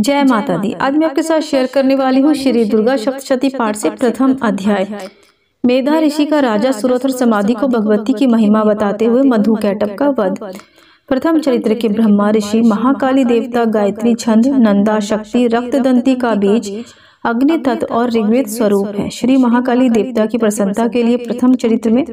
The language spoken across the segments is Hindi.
जय माता दी। आज मैं आपके साथ शेयर करने वाली हूँ श्री दुर्गा सप्तशती पाठ से प्रथम अध्याय। मेधा ऋषि का राजा सुरथ और समाधि को भगवती की महिमा बताते हुए मधु कैटभ का वध। प्रथम चरित्र के ब्रह्मा ऋषि, महाकाली देवता, गायत्री छंद, नंदा शक्ति, रक्तदंती का बीज, अग्नि तत्व और ऋग्वेद स्वरूप है। श्री महाकाली देवता की प्रसन्नता के लिए प्रथम चरित्र में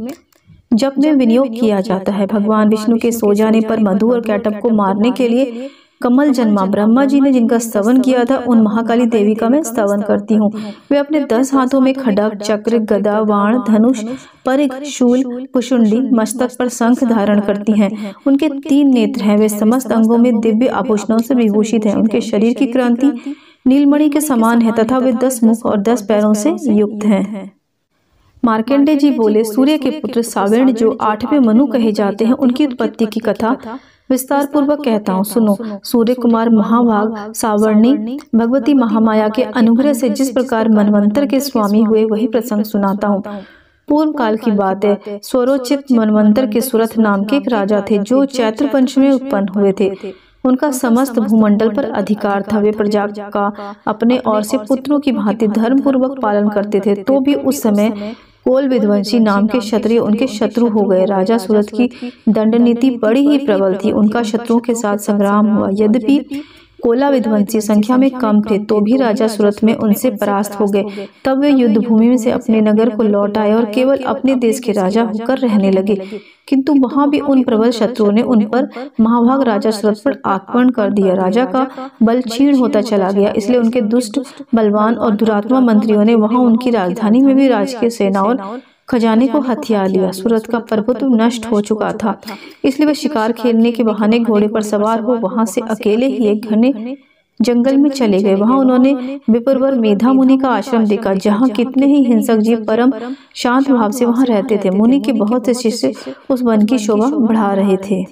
जप में विनियोग किया जाता है। भगवान विष्णु के सो जाने पर मधु और कैटभ को मारने के लिए कमल जन्मा। ब्रह्मा जी ने जिनका स्तवन किया था, उन महाकाली देवी का मैं स्तवन करती हूँ। वे अपने 10 हाथों में खड्ग, चक्र, गदा, बाण, धनुष, परिघ, शूल, पुशुंडी, मस्तक पर शंख धारण करती हैं। उनके 3 नेत्र हैं। वे समस्त अंगों में दिव्य आभूषणों से विभूषित हैं। उनके शरीर की क्रांति नीलमणि के समान है तथा वे 10 मुख और 10 पैरों से युक्त हैं। मार्कंडेय जी बोले, सूर्य के पुत्र सावर्ण जो 8वें मनु कहे जाते हैं, उनकी उत्पत्ति की कथा विस्तार पूर्वक कहता हूँ, सुनो। सूर्य कुमार महाभाग सावर्णी भगवती महामाया के अनुग्रह से जिस प्रकार मनवंतर के स्वामी हुए, वही प्रसंग सुनाता हूँ। पूर्व काल की बात है। स्वरोचित मनवंतर के सुरथ नाम के एक राजा थे, जो चैत्र पंच में उत्पन्न हुए थे। उनका समस्त भूमंडल पर अधिकार था। वे प्रजा का अपने और से पुत्रों की भांति धर्म पूर्वक पालन करते थे। तो भी उस समय कोल विध्वंसी नाम के क्षत्रिय उनके शत्रु हो गए। राजा सूरथ की दंड नीति बड़ी ही प्रबल थी। उनका शत्रुओं के साथ संग्राम हुआ। यद्यपि कोला विध्वंसी संख्या में कम थे, तो भी राजा सूरथ में उनसे परास्त हो गए। तब वे युद्ध भूमि में से अपने नगर को लौट आए और केवल अपने देश के राजा होकर रहने लगे। किंतु वहां भी उन प्रबल शत्रुओं ने उन पर महाभाग राजा सूरथ पर आक्रमण कर दिया। राजा का बल क्षीण होता चला गया। इसलिए उनके दुष्ट, बलवान और दुरात्मा मंत्रियों ने वहां उनकी राजधानी में भी राजकीय सेना और खजाने को हथिया लिया। सूरथ का प्रभुत्व नष्ट हो चुका था। इसलिए वे शिकार खेलने के बहाने घोड़े पर सवार हो वहां से अकेले ही एक घने जंगल में चले गए। वहां उन्होंने विप्रवर मेधा मुनि का आश्रम देखा, जहां कितने ही हिंसक जीव परम शांत भाव से वहां रहते थे। मुनि के बहुत से शिष्य उस वन की शोभा बढ़ा रहे थे।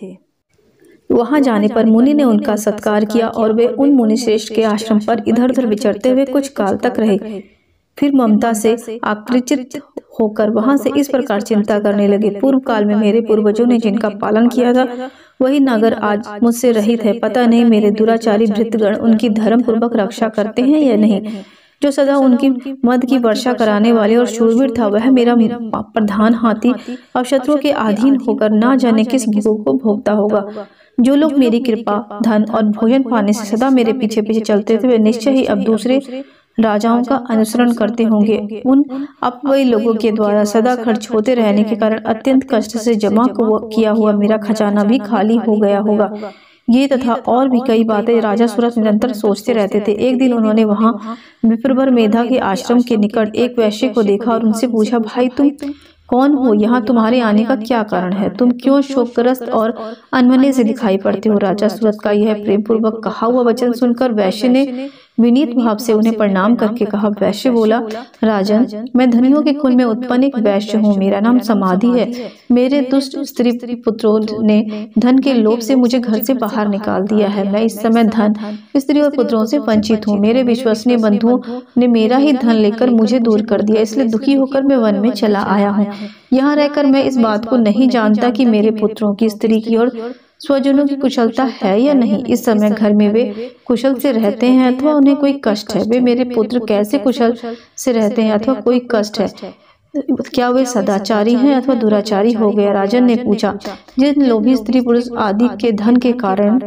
वहां जाने पर मुनि ने उनका सत्कार किया और वे उन मुनि श्रेष्ठ के आश्रम पर इधर उधर विचरते हुए कुछ काल तक रहे। फिर ममता से आकृचित होकर वहां से इस प्रकार चिंता करने लगे, पूर्व काल में मेरे पूर्वजों ने जिनका पालन किया था, वही नगर आज मुझसे रहित है। पता नहीं मेरे दुराचारी भृत्यगण उनकी धर्म पूर्वक रक्षा करते हैं या नहीं। जो सदा उनकी मद की वर्षा कराने वाले और शूरवीर था, वह मेरा प्रधान हाथी अब शत्रुओं के अधीन होकर ना जाने किस भोग को भोगता होगा। जो लोग मेरी कृपा, धन और भोजन पाने से सदा मेरे पीछे पीछे चलते थे, वे निश्चय ही अब दूसरे राजाओं का अनुसरण करते होंगे। उन अपवयी लोगों के द्वारा सदा खर्च होते रहने के कारण अत्यंत कष्ट से जमा किया हुआ मेरा खजाना भी खाली हो गया होगा। ये तथा और भी कई बातें राजा सूरथ निरंतर सोचते रहते थे। एक दिन उन्होंने वहां विप्रवर मेधा के आश्रम के निकट एक वैश्य को देखा और उनसे पूछा, भाई तुम कौन हो? यहाँ तुम्हारे आने का क्या कारण है? तुम क्यों शोकग्रस्त और अनमने से दिखाई पड़ते हो? राजा सूरथ का यह प्रेम पूर्वक कहा हुआ वचन सुनकर वैश्य ने विनीत भाव से उन्हें प्रणाम करके कहा। वैश्य बोला, राजन, मैं धनियों के कुल में उत्पन्न एक वैश्य हूँ। मेरा नाम समाधि है। मेरे दुष्ट स्त्री पुत्रों ने धन के लोभ से मुझे घर से बाहर निकाल दिया है। मैं इस समय धन, स्त्री और पुत्रों से वंचित हूँ। मेरे विश्वसनीय बंधुओं ने मेरा ही धन लेकर मुझे दूर कर दिया, इसलिए दुखी होकर मैं वन में चला आया हूँ। यहाँ रहकर मैं इस बात को नहीं जानता कि मेरे पुत्रों की, स्त्री की और स्वजनों की कुशलता है या नहीं। इस समय घर में वे कुशल से रहते हैं अथवा उन्हें कोई कष्ट है। वे मेरे पुत्र कैसे कुशल से रहते हैं अथवा कोई कष्ट है? क्या वे सदाचारी हैं अथवा दुराचारी हो गए? राजन ने पूछा। जिन लोभी स्त्री पुरुष आदि के धन के कारण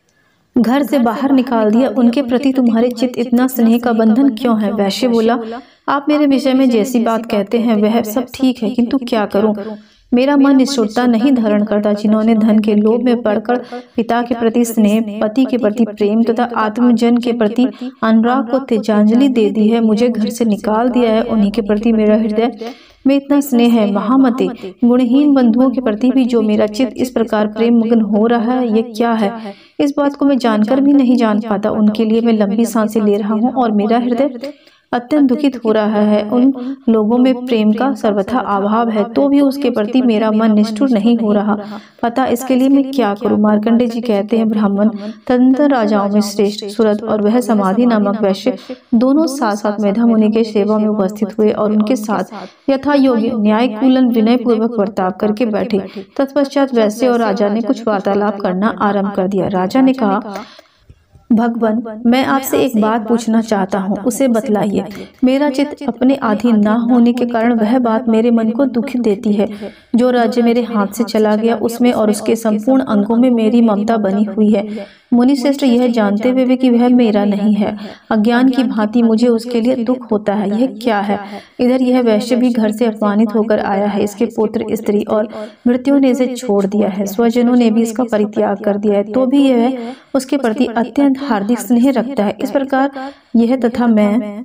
घर से बाहर निकाल दिया, उनके प्रति तुम्हारे चित्त इतना स्नेह का बंधन क्यों है? वैश्य बोला, आप मेरे विषय में जैसी बात कहते हैं वह सब ठीक है, किंतु क्या करूं? मेरा मन निष्ठुरता नहीं धारण करता। जिन्होंने धन के लोभ में पड़कर पिता के प्रति स्नेह, पति के प्रति प्रेम तथा आत्मजन के प्रति अनुराग को त्यजांजलि दे दी है, मुझे घर से निकाल दिया है, उन्हीं के प्रति मेरा हृदय में इतना स्नेह है। महामते, गुणहीन बंधुओं के प्रति भी जो मेरा चित्त इस प्रकार प्रेम मग्न हो रहा है, ये क्या है? इस बात को मैं जानकर भी नहीं जान पाता। उनके लिए मैं लंबी सांसें ले रहा हूँ और मेरा हृदय अत्यंत दुखित हो रहा है। उन लोगों में प्रेम का सर्वथा अभाव है, तो भी उसके प्रति मेरा मन निष्ठुर नहीं हो रहा। पता इसके लिए मैं क्या करूं? मार्कंडेय जी कहते हैं, ब्राह्मण तदंतर राजाओं में श्रेष्ठ सूरथ और वह समाधि नामक वैश्य दोनों साथ साथ मेधा मुनि के सेवा में उपस्थित हुए और उनके साथ यथा योग्य न्याय कूलन विनय पूर्वक बर्ताव करके बैठे। तत्पश्चात वैश्य और राजा ने कुछ वार्तालाप करना आरंभ कर दिया। राजा ने कहा, भगवान, मैं आपसे एक बात पूछना चाहता हूँ, उसे बतलाइए। मेरा चित्त अपने अधीन न होने के कारण वह बात मेरे मन को दुखी देती है। जो राज्य मेरे हाथ से चला गया उसमें और उसके संपूर्ण अंगों में मेरी ममता बनी हुई है। मुनिश्रेष्ठ, यह जानते हुए भी कि वह मेरा नहीं है, अज्ञान की भांति मुझे उसके लिए दुख होता है। यह क्या है? इधर यह वैश्य भी घर से अपमानित होकर आया है, इसके पुत्र, स्त्री और मृत्यु ने इसे छोड़ दिया है, स्वजनों ने भी इसका परित्याग कर दिया है, तो भी यह उसके प्रति अत्यंत हार्दिक स्नेह रखता है। इस प्रकार यह तथा मैं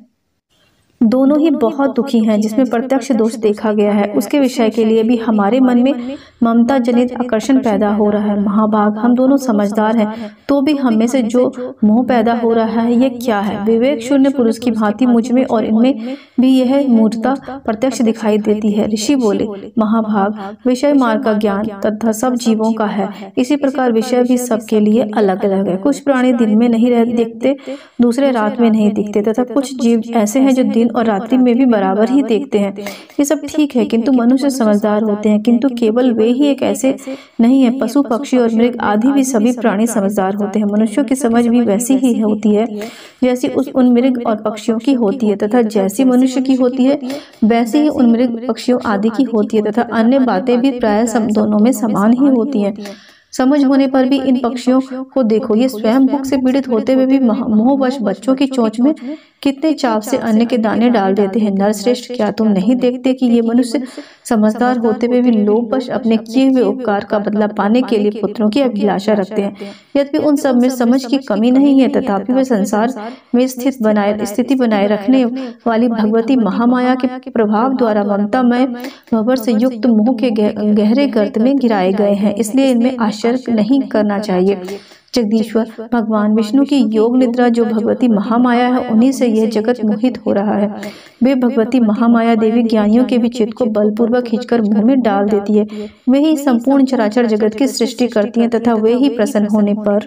दोनों ही बहुत दुखी हैं, जिसमें प्रत्यक्ष दोष देखा गया है। उसके विषय के लिए भी हमारे मन में ममता जनित आकर्षण पैदा हो रहा है। महाभाग, हम दोनों समझदार हैं, तो भी हम में से जो मोह पैदा हो रहा है, यह क्या है? विवेक शून्य पुरुष की भांति मुझ में और इनमें भी यह मूर्खता प्रत्यक्ष दिखाई देती है। ऋषि बोले, महाभाग, विषय मार्ग का ज्ञान तथा सब जीवों का है, इसी प्रकार विषय भी सबके लिए अलग अलग है। कुछ प्राणी दिन में नहीं दिखते, दूसरे रात में नहीं दिखते, तथा कुछ जीव ऐसे हैं जो दिन और रात्रि में भी बराबर ही देखते हैं। ये सब ठीक है, किंतु मनुष्य समझदार होते हैं, किंतु केवल वे ही एक ऐसे नहीं है। पशु, पक्षी और मृग आदि भी सभी प्राणी समझदार होते हैं। मनुष्यों की समझ भी वैसी ही होती है जैसी उन मृग और पक्षियों की होती है, तथा जैसी मनुष्य की होती है वैसी ही उन मृग, पक्षियों आदि की होती है, तथा अन्य बातें भी प्राय दोनों में समान ही होती हैं। समझ होने पर भी इन पक्षियों को देखो, ये स्वयं भूख से पीड़ित होते हुए भी मोहवश बच्चों की चोंच में कितने चाव से अन्न के दाने डाल देते हैं। नरश्रेष्ठ, क्या तुम नहीं देखते कि ये मनुष्य समझदार होते हुए भी लोभवश अपने किए हुए उपकार का बदला पाने के लिए पुत्रों की अभिलाषा रखते हैं। यद्यपि उन सब में समझ की कमी नहीं है, तथापि वे संसार में स्थिति बनाए रखने वाली भगवती महामाया के प्रभाव द्वारा ममतामय भंवर से युक्त मोह के गहरे गर्त में गिराए गए हैं। इसलिए इनमें आश्चर्य नहीं करना चाहिए। जगदीश्वर भगवान विष्णु की योग निद्रा जो भगवती महामाया है, उन्हीं से यह जगत मोहित हो रहा है। वे भगवती महामाया देवी ज्ञानियों के भी चित्त को बलपूर्वक खींचकर मुंह में डाल देती है। वे ही संपूर्ण चराचर जगत की सृष्टि करती हैं, तथा वे ही प्रसन्न होने पर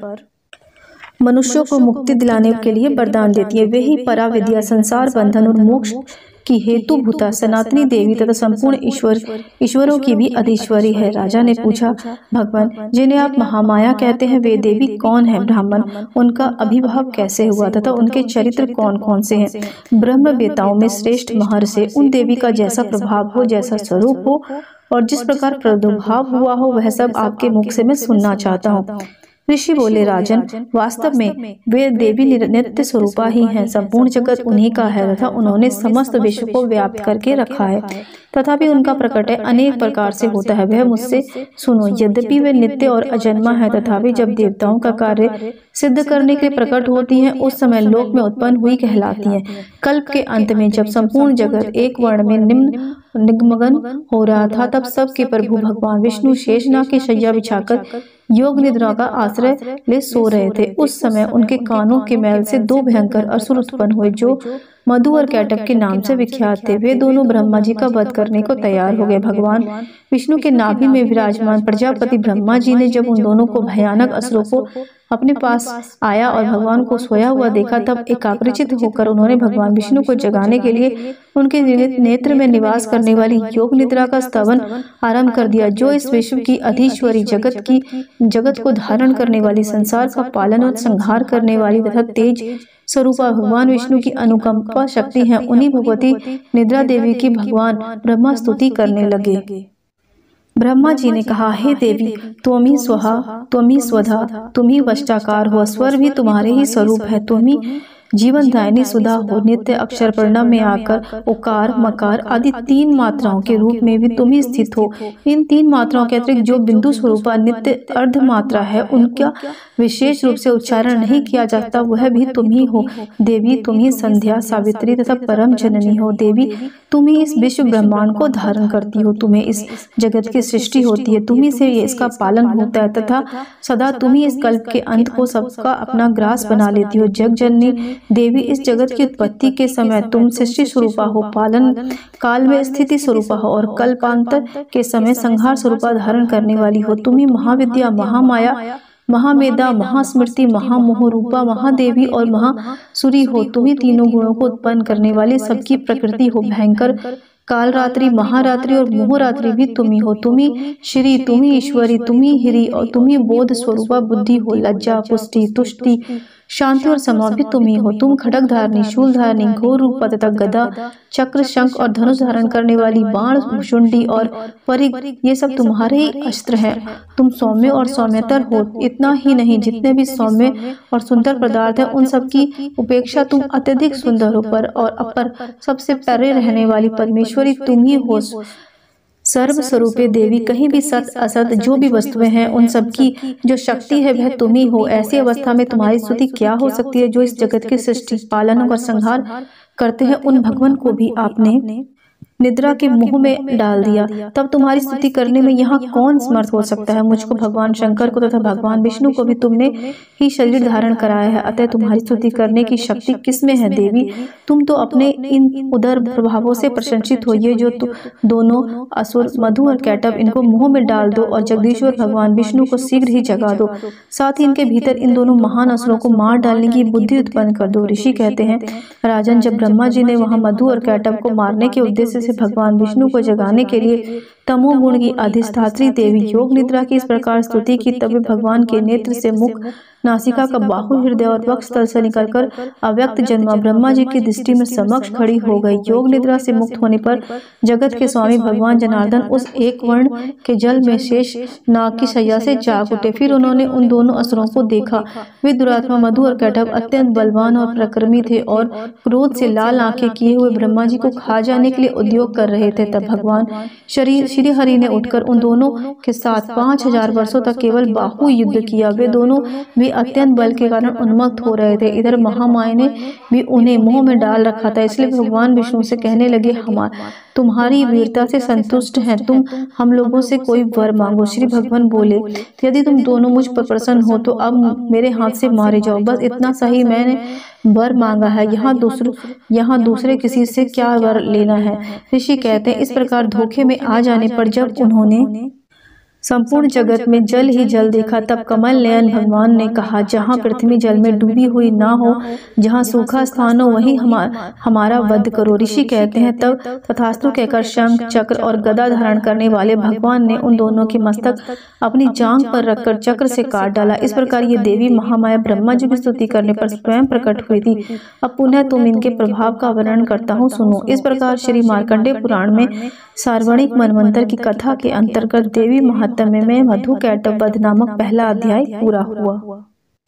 मनुष्यों को मुक्ति दिलाने के लिए वरदान देती है। वे ही पराविद्या, संसार बंधन और मोक्ष की हेतु भूता सनातनी देवी तथा संपूर्ण ईश्वरों की भी अधीश्वरी है। राजा ने पूछा, भगवान, जिन्हें आप महामाया कहते हैं, वे देवी कौन है? ब्राह्मण, उनका अभिभाव कैसे हुआ तथा उनके चरित्र कौन कौन से हैं? ब्रह्म वेताओं में श्रेष्ठ महर्षि, उन देवी का जैसा प्रभाव हो, जैसा स्वरूप हो और जिस प्रकार प्रादुर्भाव हुआ हो, वह सब आपके मुख से मैं सुनना चाहता हूँ। ऋषि बोले, राजन, वास्तव में वे देवी नित्य स्वरूपा ही हैं। संपूर्ण जगत उन्हीं का है तथा उन्होंने समस्त विश्व को व्याप्त करके रखा है। तथापि उनका प्रकट अनेक प्रकार से होता है, वह मुझसे सुनो। यद्यपि वे नित्य और अजन्मा है, तथापि जब देवताओं का कार्य सिद्ध करने के लिए प्रकट होती हैं, उस समय लोक में उत्पन्न हुई कहलाती हैं। कल्प के अंत में जब संपूर्ण जगत एक वर्ण में निमग्न हो रहा था, तब सबके प्रभु भगवान विष्णु शेषनाग की शैया बिछाकर योग निद्रा का आश्रय ले सो रहे थे। उस समय उनके कानों के मैल से दो भयंकर असुर उत्पन्न हुए, जो मधु और कैटभ के नाम से विख्यात थे। वे दोनों ब्रह्मा जी का वध करने को तैयार हो गए। भगवान विष्णु के नाभि में विराजमान प्रजापति ब्रह्मा जी ने जब उन दोनों को भयानक असुरों को अपने पास आया और भगवान को सोया हुआ देखा, तब एकाग्रचित होकर उन्होंने भगवान विष्णु को जगाने के लिए उनके नेत्र में निवास करने वाली योग निद्रा का स्तवन आरंभ कर दिया, जो इस विश्व की अधीश्वरी, जगत को धारण करने वाली, संसार का पालन और संहार करने वाली तथा तेज स्वरूपा भगवान विष्णु की अनुकंपा शक्ति है। उन्हीं भगवती निद्रा देवी की भगवान ब्रह्मा स्तुति करने लगे। ब्रह्मा जी ने कहा, हे देवी, तुम ही स्वहा, तुम ही स्वधा, तुम ही वष्टाकार हो। स्वर भी तुम्हारे ही स्वरूप है। तुम ही जीवन दायिनी सुधा हो। नित्य अक्षर प्रणव में आकर उकार, मकार आदि तीन मात्राओं के रूप में भी तुम ही स्थित हो। इन तीन मात्राओं के अतिरिक्त जो बिंदु स्वरूपा नित्य अर्ध मात्रा है, उनका विशेष रूप से उच्चारण नहीं किया जाता, वह भी तुम ही हो। देवी, तुम ही संध्या, सावित्री तथा परम जननी हो। देवी, तुम ही इस विश्व ब्रह्मांड को धारण करती हो। तुम्हें इस जगत की सृष्टि होती है, तुम्ही से इसका पालन होता है तथा सदा तुम ही इस कल्प के अंत को सबका अपना ग्रास बना लेती हो। जग जननी देवी, इस जगत की उत्पत्ति के समय तुम सृष्टि स्वरूपा हो, पालन काल में स्थिति स्वरूपा हो और कल्पांतर के समय संहार स्वरूपा धारण करने वाली हो। तुम ही महाविद्या, महामाया, महामेधा, महास्मृति, महामोह रूपा, महादेवी और महासुरी हो। तुम ही तीनों गुणों को उत्पन्न करने वाली सबकी प्रकृति हो। भयंकर काल रात्रि, महारात्रि और मोहरात्रि भी तुम ही हो। तुम ही श्री, तुम ही ईश्वरी, तुम ही हिरी और तुम ही बोध स्वरूपा बुद्धि हो। लज्जा, पुष्टि, तुष्टि, शांति और समाप्त भी तुम ही हो। तुम खड्ग धारणी, शूल धारणी, घोर रूप तथा गदा, चक्र, शंख और धनुष धारण करने वाली, बाण, शुंडी और परिघ, ये सब तुम्हारे ही अस्त्र हैं। तुम सौम्य और सौम्यतर हो। इतना ही नहीं, जितने भी सौम्य और सुंदर पदार्थ हैं उन सब की उपेक्षा तुम अत्यधिक सुंदर हो। पर और अपर सबसे परे रहने वाली परमेश्वरी तुम ही हो। सर्व स्वरूपे देवी, कहीं भी सत असत जो भी वस्तुएं हैं उन सब की जो शक्ति है वह तुम ही हो। ऐसी अवस्था में तुम्हारी स्तुति क्या हो सकती है? जो इस जगत के सृष्टि, पालन और संहार करते हैं उन भगवान को भी आपने निद्रा के मुंह में डाल दिया, तब तुम्हारी स्तुति करने में यहाँ कौन समर्थ हो सकता है? मुझको, भगवान शंकर को तथा भगवान विष्णु को भी तुमने ही शरीर धारण कराया है, अतः तुम्हारी स्तुति करने की शक्ति किसमें है देवी? तुम तो अपने इन उदर प्रभावों से प्रशंसित हो। ये जो दोनों असुर मधु और कैटभ, इनको मुंह में डाल दो और जगदीश्वर भगवान विष्णु को शीघ्र ही जगा दो। साथ ही इनके भीतर इन दोनों महान असुरों को मार डालने की बुद्धि उत्पन्न कर दो। ऋषि कहते हैं, राजन, जब ब्रह्मा जी ने वहां मधु और कैटभ को मारने के उद्देश्य से भगवान विष्णु को जगाने के लिए तमोगुण की अधिष्ठात्री देवी योग निद्रा की इस प्रकार स्तुति की, तब भगवान के नेत्र से मुख, नासिका का बाहु, हृदय और वक्ष स्थल से निकलकर अव्यक्त जन्मा ब्रह्मा जी की दृष्टि में समक्ष खड़ी हो गई। योग निद्रा से मुक्त होने पर जगत के स्वामी भगवान जनार्दन उस एक वर्ण के जल में शेष नाग की शैया से जाग उठे। फिर उन्होंने उन दोनों असुरों को देखा। वे दुरात्मा मधु और कैटभ अत्यंत बलवान और प्रक्रमी थे और क्रोध से लाल आंखें किए हुए ब्रह्मा जी को खा जाने के लिए उद्योग कर रहे थे। तब भगवान श्री हरि ने उठकर उन दोनों के साथ 5000 वर्षों तक केवल बाहु युद्ध किया। वे दोनों भी अत्यंत बल के कारण उन्मत्त हो रहे थे। इधर महामाया ने भी उन्हें मुंह में डाल रखा था। इसलिए भगवान विष्णु से कहने लगे, हम तुम्हारी वीरता से संतुष्ट हैं, तुम हम लोगों से कोई वर मांगो। श्री भगवान बोले, यदि तुम दोनों मुझ पर प्रसन्न हो तो अब मेरे हाथ से मारे जाओ। बस इतना सही मैंने वर मांगा है, यहाँ दूसरे किसी से क्या वर लेना है। ऋषि कहते हैं, इस प्रकार धोखे में आ जाने पर जब उन्होंने संपूर्ण जगत में जल ही जल देखा, तब कमल नयन भगवान ने कहा, जहाँ पृथ्वी जल में डूबी हुई ना हो, जहाँ सूखा स्थान हो, वहीं हमारा वध करो। ऋषि कहते हैं, तब तथास्तु कहकर शंख, चक्र और गदा धारण करने वाले भगवान ने उन दोनों के मस्तक अपनी जांघ पर रखकर चक्र से काट डाला। इस प्रकार ये देवी महामाया ब्रह्मा जी की स्तुति करने पर स्वयं प्रकट हुई थी। अब पुनः तुम इनके प्रभाव का वर्णन करता हूँ, सुनो। इस प्रकार श्री मार्कंडेय पुराण में सार्वणिक मनवंतर की कथा के अंतर्गत देवी महात्म्य में मधु कैटभ वध नामक पहला अध्याय पूरा हुआ।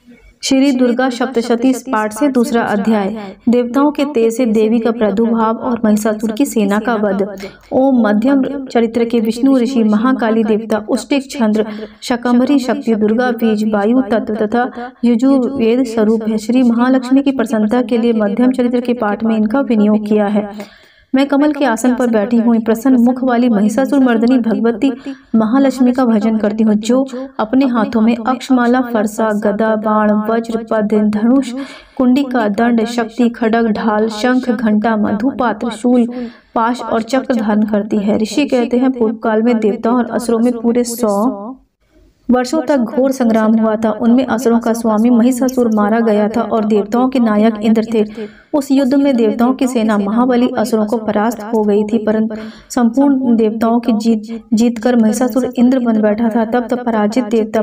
श्री दुर्गा सप्तशती पाठ से दूसरा अध्याय। देवताओं के तेज से देवी का प्रादुर्भाव और महिषासुर की सेना का वध। ओम मध्यम चरित्र के विष्णु ऋषि महाकाली देवता उष्टिक छंद्र शकंभरी शक्ति दुर्गा बीज वायु तत्व तथा यजुर्वेद स्वरूप है। श्री महालक्ष्मी की प्रसन्नता के लिए मध्यम चरित्र के पाठ में इनका विनियोग किया है। मैं कमल के आसन पर बैठी हुई प्रसन्न मुख वाली महिषासुर मर्दनी भगवती महालक्ष्मी का भजन करती हूँ, जो अपने हाथों में अक्षमाला, फरसा, गदा, बाण, वज्र, पद्म, धनुष, कुंडिका, दंड, शक्ति, खड्ग, ढाल, शंख, घंटा, मधुपात्र, शूल, पाश और चक्र धारण करती है। ऋषि कहते हैं, पूर्व काल में देवताओं और असुरों में पूरे 100 वर्षों तक घोर संग्राम हुआ था। उनमें असुरों का स्वामी महिषासुर मारा गया था और देवताओं के नायक इंद्र थे। उस युद्ध में देवताओं की सेना महाबली असुरों को परास्त हो गई थी, परंतु संपूर्ण देवताओं की जीत कर महिषासुर इंद्र बन बैठा था। तब पराजित देवता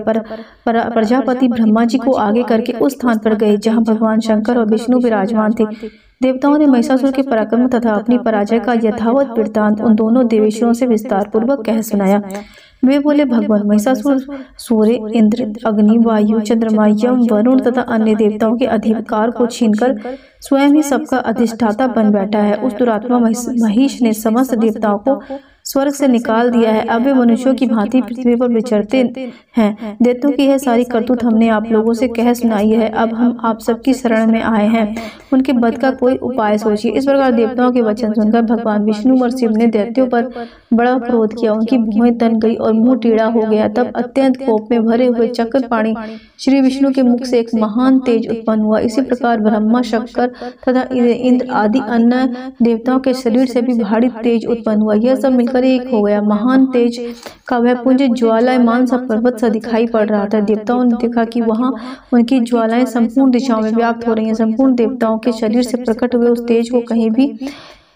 प्रजापति ब्रह्मा जी को आगे करके उस स्थान पर गए जहाँ भगवान शंकर और विष्णु विराजमान थे। देवताओं ने महिषासुर के पराक्रम तथा अपनी पराजय का यथावत वृत्तांत उन दोनों देवेशों से विस्तार पूर्वक कह सुनाया। वे बोले, भगवान महिषासुर सूर्य, इंद्र, अग्नि, वायु, चंद्रमा, यम, वरुण तथा अन्य देवताओं के अधिकार को छीनकर स्वयं ही सबका अधिष्ठाता बन बैठा है। उस दुरात्मा महिष ने समस्त देवताओं को स्वर्ग से निकाल दिया है। अब वे मनुष्यों की भांति पृथ्वी पर विचरते हैं। देवताओं की यह सारी करतूत हमने आप लोगों से कह सुनाई है। अब हम आप सबकी शरण में आए हैं, उनके वध का कोई उपाय सोचिए। इस प्रकार देवताओं के वचन सुनकर भगवान विष्णु और शिव ने दैत्यों पर बड़ा क्रोध किया। उनकी भुएं तन गई और मुंह टेढ़ा हो गया। तब अत्यंत कोप में भरे हुए चक्रपाणी श्री विष्णु के मुख से एक महान तेज उत्पन्न हुआ। इसी प्रकार ब्रह्मा, शंकर तथा इंद्र आदि अन्य देवताओं के शरीर से भी भारी तेज उत्पन्न हुआ। यह सब मिलकर एक हो गया। महान तेज का वह पुंज ज्वालायमान सा पर्वत सा दिखाई पड़ रहा था। देवताओं ने देखा कि वहां उनकी ज्वालाएं संपूर्ण दिशाओं में व्याप्त हो रही हैं। संपूर्ण देवताओं के शरीर से प्रकट हुए उस तेज को कहीं भी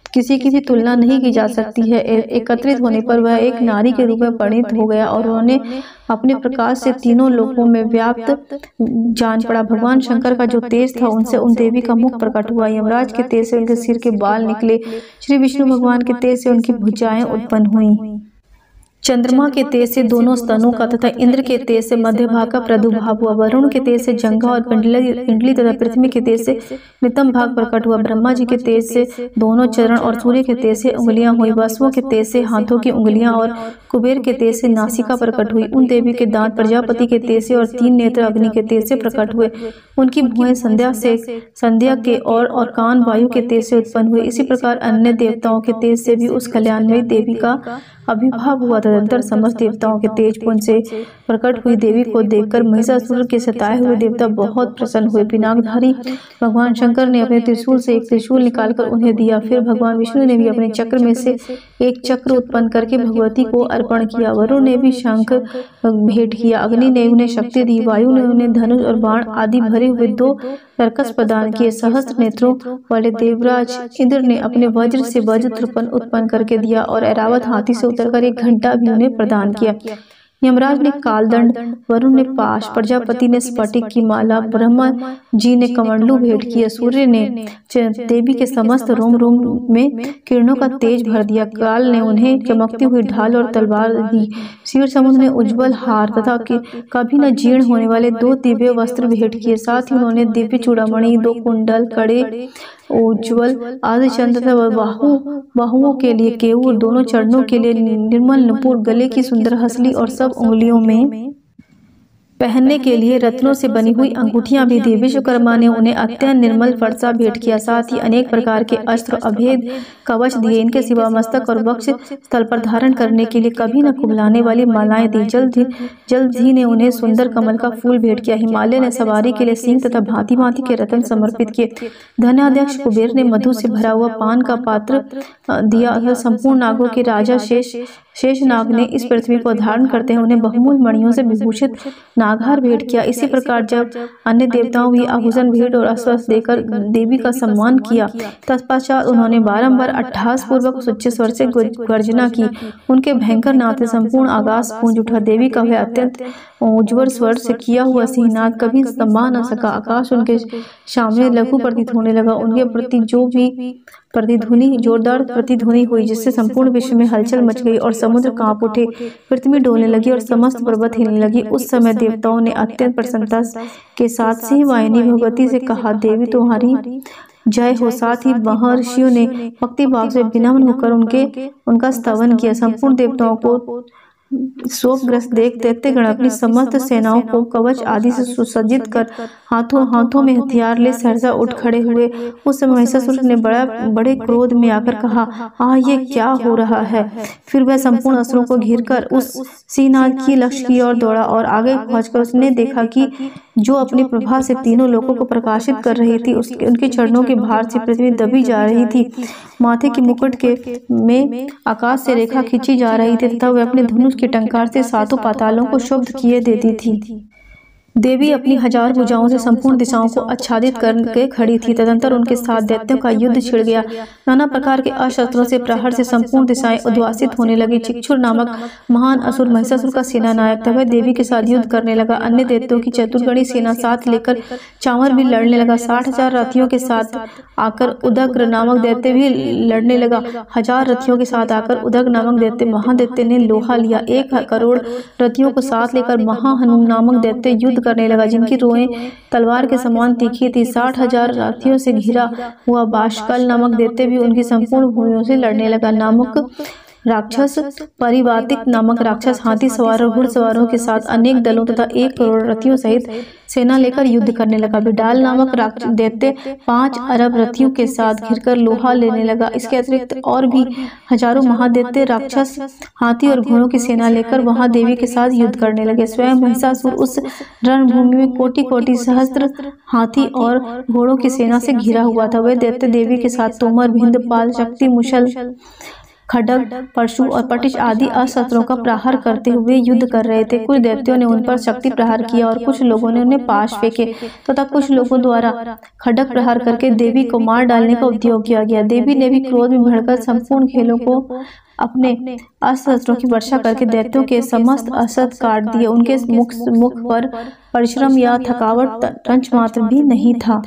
किसी की भी तुलना नहीं की जा सकती है। एकत्रित होने पर वह एक नारी के रूप में परिणित हो गया और उन्होंने अपने प्रकाश से तीनों लोकों में व्याप्त जान पड़ा। भगवान शंकर का जो तेज था उनसे उन देवी का मुख प्रकट हुआ। यमराज के तेज से उनके सिर के बाल निकले। श्री विष्णु भगवान के तेज से उनकी भुजाएं उत्पन्न हुई। चंद्रमा के तेज से दोनों स्तनों का तथा इंद्र के तेज से मध्य भाग का प्रादुर्भाव हुआ। वरुण के तेज से जंघा और पिंडली तथा पृथ्वी के तेज से नितंब भाग प्रकट हुआ। ब्रह्मा जी के तेज से दोनों चरण और सूर्य के तेज से उंगलियां हुई। वसुओं के तेज से हाथों की उंगलियां और कुबेर के तेज से नासिका प्रकट हुई। उन देवी के दांत प्रजापति के तेज से और 3 नेत्र अग्नि के तेज से प्रकट हुए। उनकी भुएं संध्या के और कान वायु के तेज से उत्पन्न हुए। इसी प्रकार अन्य देवताओं के तेज से भी उस कल्याणमयी देवी का आविर्भाव हुआ। तदंतर समस्त देवताओं के तेज पुंज से प्रकट हुई देवी को देखकर महिषासुर के सताए हुए देवता बहुत प्रसन्न हुए। पिनाकधारी भगवान शंकर ने अपने त्रिशूल से एक त्रिशूल निकालकर उन्हें दिया। फिर भगवान विष्णु ने भी अपने चक्र में से एक चक्र उत्पन्न करके भगवती को अर्पण किया। वरुण ने भी शंख भेंट किया। अग्नि ने उन्हें शक्ति दी। वायु ने उन्हें धनुष और बाण आदि भरे हुए 2 तर्कस प्रदान किए। सहस्त्र नेत्रों वाले देवराज इंद्र ने अपने वज्र से वज्र उत्पन्न करके दिया और ऐरावत हाथी से उतरकर एक घंटा भी उन्हें प्रदान किया। यमराज ने कालदंड, वरुण ने पाश, प्रजापति ने स्फटिक की माला, ब्रह्मा जी ने कमंडलू भेंट किया। सूर्य ने देवी के समस्त रोम रोम में किरणों का तेज भर दिया। काल ने उन्हें चमकती हुई ढाल और तलवार दी। क्षीर समुद्र ने उज्ज्वल हार तथा कभी न जीर्ण होने वाले 2 दिव्य वस्त्र भेंट किए। साथ ही उन्होंने दिव्य चूड़ामणि, 2 कुंडल, कड़े, उज्ज्वल आदि चंद्र तथा बाहुओं के लिए केयूर, दोनों चरणों के लिए निर्मल नुपुर, गले की सुंदर हसली और सब उंगलियों में पहनने के लिए रत्नों से बनी हुई अंगूठियां भी दी। विश्वकर्मा ने उन्हें अत्यंत निर्मल फरसा भेंट किया। साथ ही अनेक प्रकार के अस्त्र, अभेद कवच दिए। इनके सिवा मस्तक और वक्ष स्थल पर धारण करने के लिए कभी न कुबलाने वाली मालाएं दी। जल्द ही ने उन्हें सुंदर कमल का फूल भेंट किया। हिमालय ने सवारी के लिए सिंह तथा भांति भांति के रत्न समर्पित किए। धनाध्यक्ष कुबेर ने मधु से भरा हुआ पान का पात्र दिया। संपूर्ण नागों के राजा शेषनाग ने इस पृथ्वी को धारण करते हैं उन्हें बहुमूल्य मणियों से विभूषित नागहार भेंट किया। इसी प्रकार जब अन्य देवताओं भी आभूषण भेंट और अस्त्र देकर देवी का सम्मान किया, तत्पश्चात उन्होंने बारंबार अट्टहास पूर्वक उच्च स्वर से गर्जना की। उनके भयंकर नाद से संपूर्ण आकाश गूंज उठा। देवी का वह अत्यंत उज्ज्वल स्वर से किया हुआ सिंहनाद कभी समा न सका। आकाश उनके सामने लघु प्रतीत होने लगा। उनके प्रति जो भी जोरदार प्रतिध्वनि हुई, जिससे संपूर्ण विश्व में हलचल मच गई और समुद्र कांप उठे, पृथ्वी डोलने लगी और समस्त पर्वत हिलने लगी। उस समय देवताओं ने अत्यंत प्रसन्नता के साथ सिंहवाहिनी भगवती से कहा, देवी तुम्हारी जय हो। साथ ही महर्षियों ने भक्ति भाव से विनम्र होकर उनका स्तवन किया। संपूर्ण देवताओं को शोकग्रस्त देख दैत्यगण अपनी समस्त सेनाओं को कवच आदि से सुसज्जित कर हाथों में हथियार ले सहसा उठ खड़े हुए। उस समय महिषासुर ने बड़े क्रोध में आकर कहा, ये क्या हो रहा है। फिर वह संपूर्ण असुरों को घिरकर उस सिंहनाद की लक्ष्य की ओर दौड़ा और आगे पहुंचकर उसने देखा कि जो अपनी प्रभा से तीनों लोगों को प्रकाशित कर रही थी, उनके चरणों के भार से पृथ्वी दबी जा रही थी। माथे के मुकुट में आकाश से रेखा खींची जा रही थी तथा वह अपने धनुष के टंकार से 7 पातालों को शुद्ध किए देती थी। देवी अपनी 1000 भुजाओं से संपूर्ण दिशाओं को आच्छादित करके खड़ी थी। तदंतर उनके साथ दैत्यों का युद्ध छिड़ गया। नाना प्रकार के अस्त्रों से प्रहार से संपूर्ण दिशाएं उद्वासित होने लगी। चिक्षुर नामक महान असुर महिषासुर का सेना नायक था। वह देवी के साथ युद्ध करने लगा। अन्य दैत्यों की चतुर्गणी सेना साथ लेकर चांवर भी लड़ने लगा। 60,000 रथियों के साथ आकर उदग्र नामक दैत्य भी लड़ने लगा। 1000 रथियों के साथ आकर उदग्र नामक दैत्य महादैत्य ने लोहा लिया। 1 करोड़ रथियों को साथ लेकर महाहनु नामक दैत्य युद्ध करने लगा, जिनकी रोएं तलवार के समान तीखी थी। 60,000 रथियों से घिरा हुआ बाष्कल नामक दैत्य भी उनकी संपूर्ण भूमियों से लड़ने लगा। नामक राक्षस परिवातिक नामक राक्षस हाथी सवार और घुड़सवारों के साथ अनेक दलों तथा 1 करोड़ रथियों सहित सेना लेकर युद्ध करने लगा। बिडाल नामक दैत्य 5 अरब रथियों के साथ घिरकर लोहा लेने लगा। इसके अतिरिक्त और भी हजारों महादैत्य राक्षस हाथी और घोड़ों की सेना लेकर वहां देवी के साथ युद्ध करने लगे। स्वयं महिषासुर उस रणभूमि में कोटि सहस्त्र हाथी और घोड़ों की सेना से घिरा हुआ था। वह दैत्य देवी के साथ तोमर, भिंद, पाल, शक्ति, मुशल, खड्ग, परशु और पटिश आदि अस्त्रों का प्रहार करते हुए युद्ध कर रहे थे। कुछ दैत्यों ने उन पर शक्ति प्रहार किया और कुछ लोगों ने उन्हें पाश फेंके तथा कुछ लोगों द्वारा खड्ग प्रहार करके देवी को मार डालने का उद्योग किया गया। देवी ने भी क्रोध में भड़कर संपूर्ण खेलों को अपने अस्त्रों की वर्षा करके दैत्यों के समस्त अस्त्र काट दिए। उनके मुख पर परिश्रम या थकावट टंच मात्र भी नहीं था।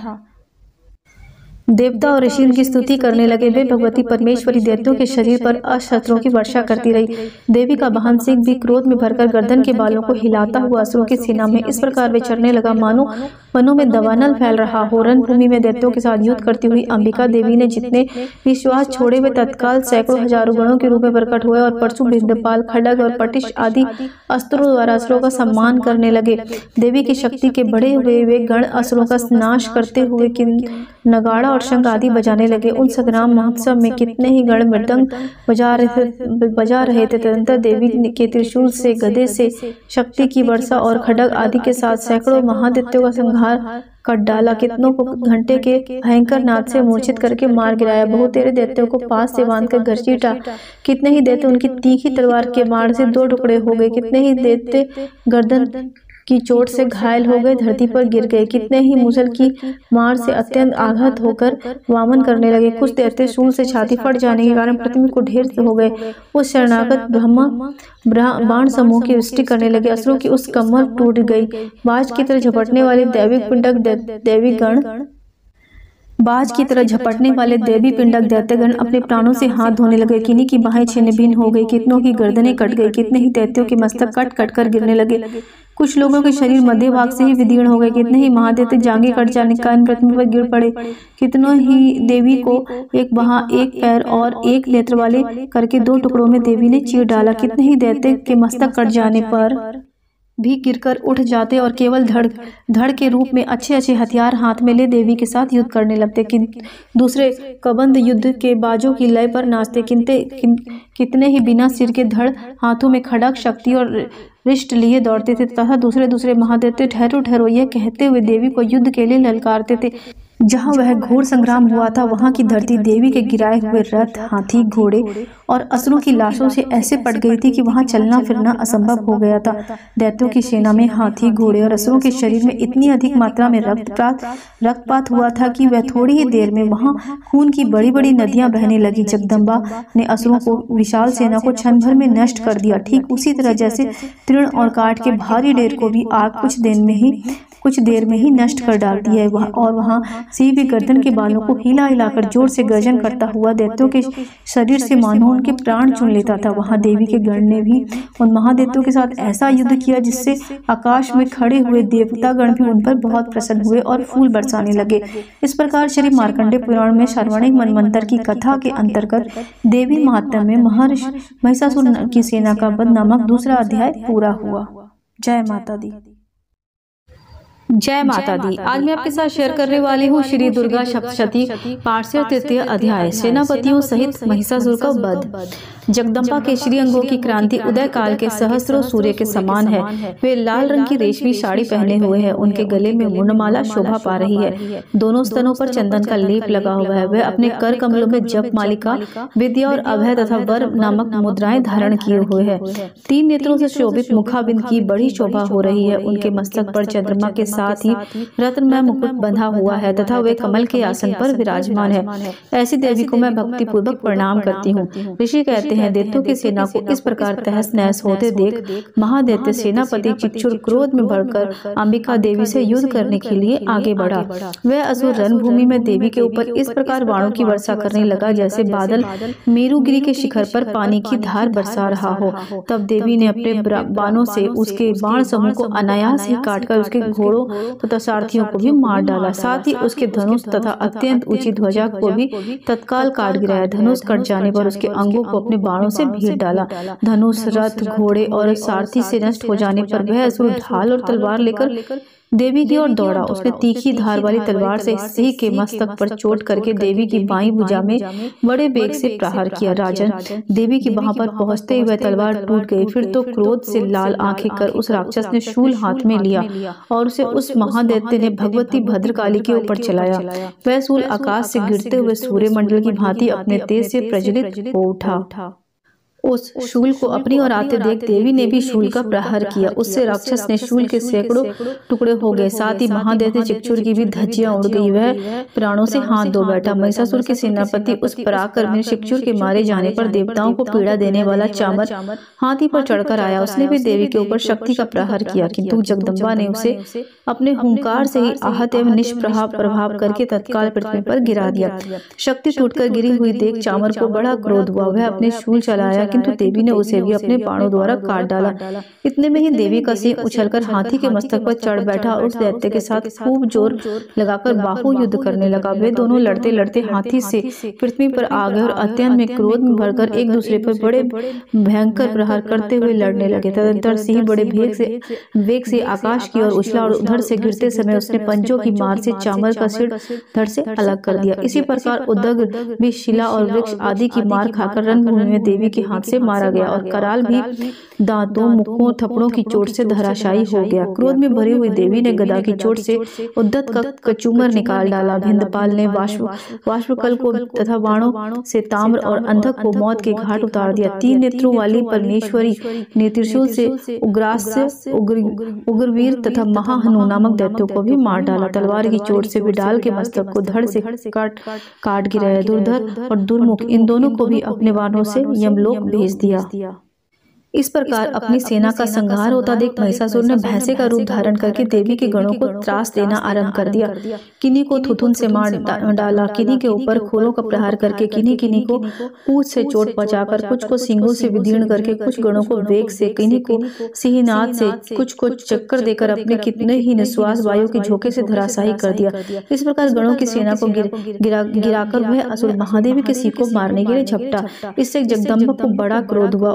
देवता और ऋषि उनकी स्तुति करने लगे। वे भगवती परमेश्वरी दैत्यों के शरीर पर अस्त्रों की वर्षा करती रही। देवी का वाहन सिंह भी क्रोध में भरकर गर्दन के बालों को हिलाता हुआ असुरों की सेना में इस प्रकार विचरने लगा मानो वनों में दावानल फैल रहा हो। रणभूमि में दैत्यों के साथ युद्ध करती हुई अंबिका देवी ने जितने विश्वास छोड़े वे तत्काल सैकड़ों हजारों गणों के रूप में प्रकट हुए और परशु, बिंदपाल, खड्ग और पटिश आदि अस्त्रों द्वारा असुरों का सम्मान करने लगे। देवी की शक्ति के बढ़े हुए वे गण असुरों का नाश करते हुए नगाड़ा और शंख आदि बजाने लगे। उन संग्राम महोत्सव में कितने ही गण मृदंग बजा रहे थे। तदंतर देवी के त्रिशूल से, गदे से शक्ति की वर्षा और खड्ग आदि के साथ सैकड़ों महादैत्यों का संहार कर डाला। कितनों को घंटे के भयंकर नाद से मूर्छित करके मार गिराया। बहुतेरे दैत्यों को पास से बांधकर घसीटा। कितने ही दैत्य उनकी तीखी तलवार के मार से दो टुकड़े हो गए। कितने ही दैत्य गर्दन की चोट से घायल हो गए, धरती पर गिर गए। कितने ही मुसल की मार से अत्यंत आघात होकर वामन करने लगे। कुछ दैत्य शूल से छाती फट जाने के कारण पृथ्वी को ढेर हो गए। उस शरणागत बाण समूह की वृष्टि करने लगे। असुरों की उस कमर टूट गई। बाज की तरह झपटने वाले देवी पिंडक दैत्यगण अपने प्राणों से हाथ धोने लगे। किन्हीं की बाहें छिन्न भिन्न हो गई, कितनों की गर्दनें कट गई। कितने ही दैत्यों के मस्तक कट कट कर गिरने लगे। कुछ लोगों के शरीर मध्य भाग से ही विदीर्ण हो गए। कितने ही महादैत्य जांघें कट जाने के कारण पृथ्वी पर गिर पड़े। कितनों ही देवी को एक बाह, एक पैर और एक नेत्र वाले करके दो टुकड़ों में देवी ने चीर डाला। कितने ही दैत्य के मस्तक कट जाने पर भी गिरकर उठ जाते और केवल धड़ के रूप में अच्छे अच्छे हथियार हाथ में ले देवी के साथ युद्ध करने लगते। दूसरे कबंध युद्ध के बाजों की लय पर नाचते। कितने ही बिना सिर के धड़ हाथों में खड्ग, शक्ति और रिष्ट लिए दौड़ते थे तथा दूसरे महादैत्य ठहरो ठहरो यह कहते हुए देवी को युद्ध के लिए ललकारते थे। जहाँ वह घोर संग्राम हुआ था वहाँ की धरती देवी के गिराए हुए रथ, हाथी, घोड़े और असुरों की लाशों से ऐसे पट गई थी कि वहाँ चलना फिरना असंभव हो गया था। दैत्यों की सेना में हाथी, घोड़े और असुरों के शरीर में इतनी अधिक मात्रा में रक्तपात हुआ था कि वह थोड़ी ही देर में वहाँ खून की बड़ी बड़ी नदियां बहने लगी। जगदम्बा ने असुरों को विशाल सेना को क्षण भर में नष्ट कर दिया। ठीक उसी तरह जैसे तृण और काठ के भारी ढेर को भी आग कुछ देर में ही नष्ट कर डालती है। और वहाँ सिंह भी गर्दन के बालों को हिला हिलाकर जोर से गर्जन करता हुआ दैत्यों के शरीर से मानो उनके प्राण चुन लेता था। वहाँ देवी के गण ने भी उन महादैत्यों के साथ ऐसा युद्ध किया जिससे आकाश में खड़े हुए देवतागण भी उन पर बहुत प्रसन्न हुए और फूल बरसाने लगे। इस प्रकार श्री मार्कंडेय पुराण में सार्वणिक मनवंतर की कथा के अंतर्गत देवी महात्म्य में महर्षि महिषासुर की सेना का वध नामक दूसरा अध्याय पूरा हुआ। जय माता दी। जय माता दी। आज मैं आपके साथ शेयर करने वाली हूँ श्री दुर्गा सप्तशती पाठ से तृतीय अध्याय सेनापतियों सहित महिषासुर का वध। जगदम्बा के श्री अंगों की क्रांति उदय काल के सहस्रों सूर्य के समान है। वे लाल रंग की रेशमी साड़ी पहने हुए हैं। उनके गले में मुंडमाला शोभा पा रही है। दोनों स्तनों पर चंदन का लेप लगा हुआ है। वे अपने कर कमलों में जप मालिका, विद्या और अभय तथा वर नामक मुद्राएं धारण किए हुए हैं। 3 नेत्रों से शोभित मुखाबिंद की बड़ी शोभा हो रही है। उनके मस्तक पर चंद्रमा के साथ ही रत्नमय मुकुट बंधा हुआ है तथा वे कमल के आसन पर विराजमान है। ऐसी देवी को मैं भक्ति पूर्वक प्रणाम करती हूँ। ऋषि कहते हैं, दैत्यों की सेना को इस प्रकार तहस नहस होते देख महादैत्य सेनापति चिक्षुर क्रोध में भरकर अंबिका देवी से युद्ध करने के लिए आगे बढ़ा। वह असुर रणभूमि में देवी के ऊपर इस प्रकार बाणों की वर्षा करने लगा जैसे बादल मेरुगिरी के शिखर पर पानी की धार बरसा रहा हो। तब देवी ने अपने बाणों से उसके बाण समूह को अनायास ही काटकर उसके घोड़ों तथा सारथियों को भी मार डाला। साथ ही उसके धनुष तथा अत्यंत ऊंची ध्वजा को भी तत्काल काट गिराया। धनुष कट जाने पर उसके अंगों को अपने बाणों से भीड़ डाला। धनुष, रथ, घोड़े और सारथी से नष्ट हो जाने पर वह असुर ढाल और तलवार लेकर देवी की ओर दौड़ा। उसने तीखी धार वाली तलवार से सिंह के मस्तक पर चोट करके देवी की बाईं भुजा में बड़े वेग से प्रहार किया। राजन, देवी की बाह पर पहुंचते ही वह तलवार टूट गई। फिर तो क्रोध से लाल आंखें कर उस राक्षस ने शूल हाथ में लिया और उसे उस महादैत्य ने भगवती भद्रकाली के ऊपर चलाया। वह शूल आकाश से गिरते हुए सूर्यमंडल की भांति अपने तेज से प्रज्वलित हो उठा। उस शूल को अपनी ओर आते देख देवी ने भी शूल का प्रहार किया। उससे राक्षस ने शूल के सैकड़ों टुकड़े हो गए। साथ ही महादैत्य चिक्षुर की भी धज्जियां उड़ गई। वह प्राणों से हाथ धो बैठा। महिषासुर के सेनापति उस पराक्रमी चिक्षुर के मारे जाने पर देवताओं को पीड़ा देने वाला चामर हाथी पर चढ़कर आया। उसने भी देवी के ऊपर शक्ति का प्रहार किया, किंतु जगदम्बा ने उसे अपने हुंकार से ही आहत एवं निष्प्रभाव करके तत्काल पृथ्वी पर गिरा दिया। शक्ति टूटकर गिरी हुई देख चामर को बड़ा क्रोध हुआ। वह अपने शूल चलाया, किंतु देवी ने उसे भी अपने बाणों द्वारा काट डाला। इतने में ही देवी का सिंह उछलकर हाथी के मस्तक पर चढ़ बैठा और उस दैत्य के साथ खूब जोर लगाकर बाहु युद्ध करने लगा। वे दोनों लड़ते लड़ते हाथी से पृथ्वी पर आ गए और अत्यंत में क्रोध में भरकर एक दूसरे पर बड़े भयंकर प्रहार करते हुए लड़ने लगे। तदंतर सिंह बड़े वेग से आकाश की ओर उछला और उधर से गिरते समय उसने पंजों की मार से चामर का सिर धड़ से अलग कर दिया। इसी प्रकार उदग्र भी शिला और वृक्ष आदि की मार खाकर रणभूमि में देवी के हाथ से मारा गया और कराल भी दांतों, मुखों, थप्पड़ों की चोट से धराशायी हो गया। क्रोध में भरी हुई देवी ने गदा की चोट से उद्दत का कचूमर निकाल डाला। भिंदपाल ने वाष्पकल को तथा बाणों से ताम्र और अंधक को मौत के घाट उतार दिया। 3 नेत्रों वाली परमेश्वरी ने त्रिशूल से उग्रास्य, उग्रवीर तथा महाहनु नामक दैत्यों को भी मार डाला। तलवार की चोट से विडाल के मस्तक को धड़ से काट गिराया। दुर्धर और दुर्मुख इन दोनों को भी अपने वानरों से यमलोक भेज दिया। इस प्रकार अपनी सेना का संहार होता देख महिषासुर ने भैंसे का रूप धारण करके देवी के गणों को त्रास देना आरंभ कर दिया। किन्हीं को थुथुन से मार डाला, किन्हीं के ऊपर खोलों का प्रहार करके, किन्हीं को पूंछ से चोट पहुंचाकर, कुछ को सींगों से विदीर्ण करके, कुछ गणों को वेग से, किन्हीं को सिंहनाद से, कुछ को चक्कर देकर अपने कितने ही निश्वास वायु के झोंके से धराशायी कर दिया। इस प्रकार गणों की सेना को गिराकर वह असुर महादेवी के सिंह को मारने के लिए झपटा। इससे जगदम्बा को बड़ा क्रोध हुआ।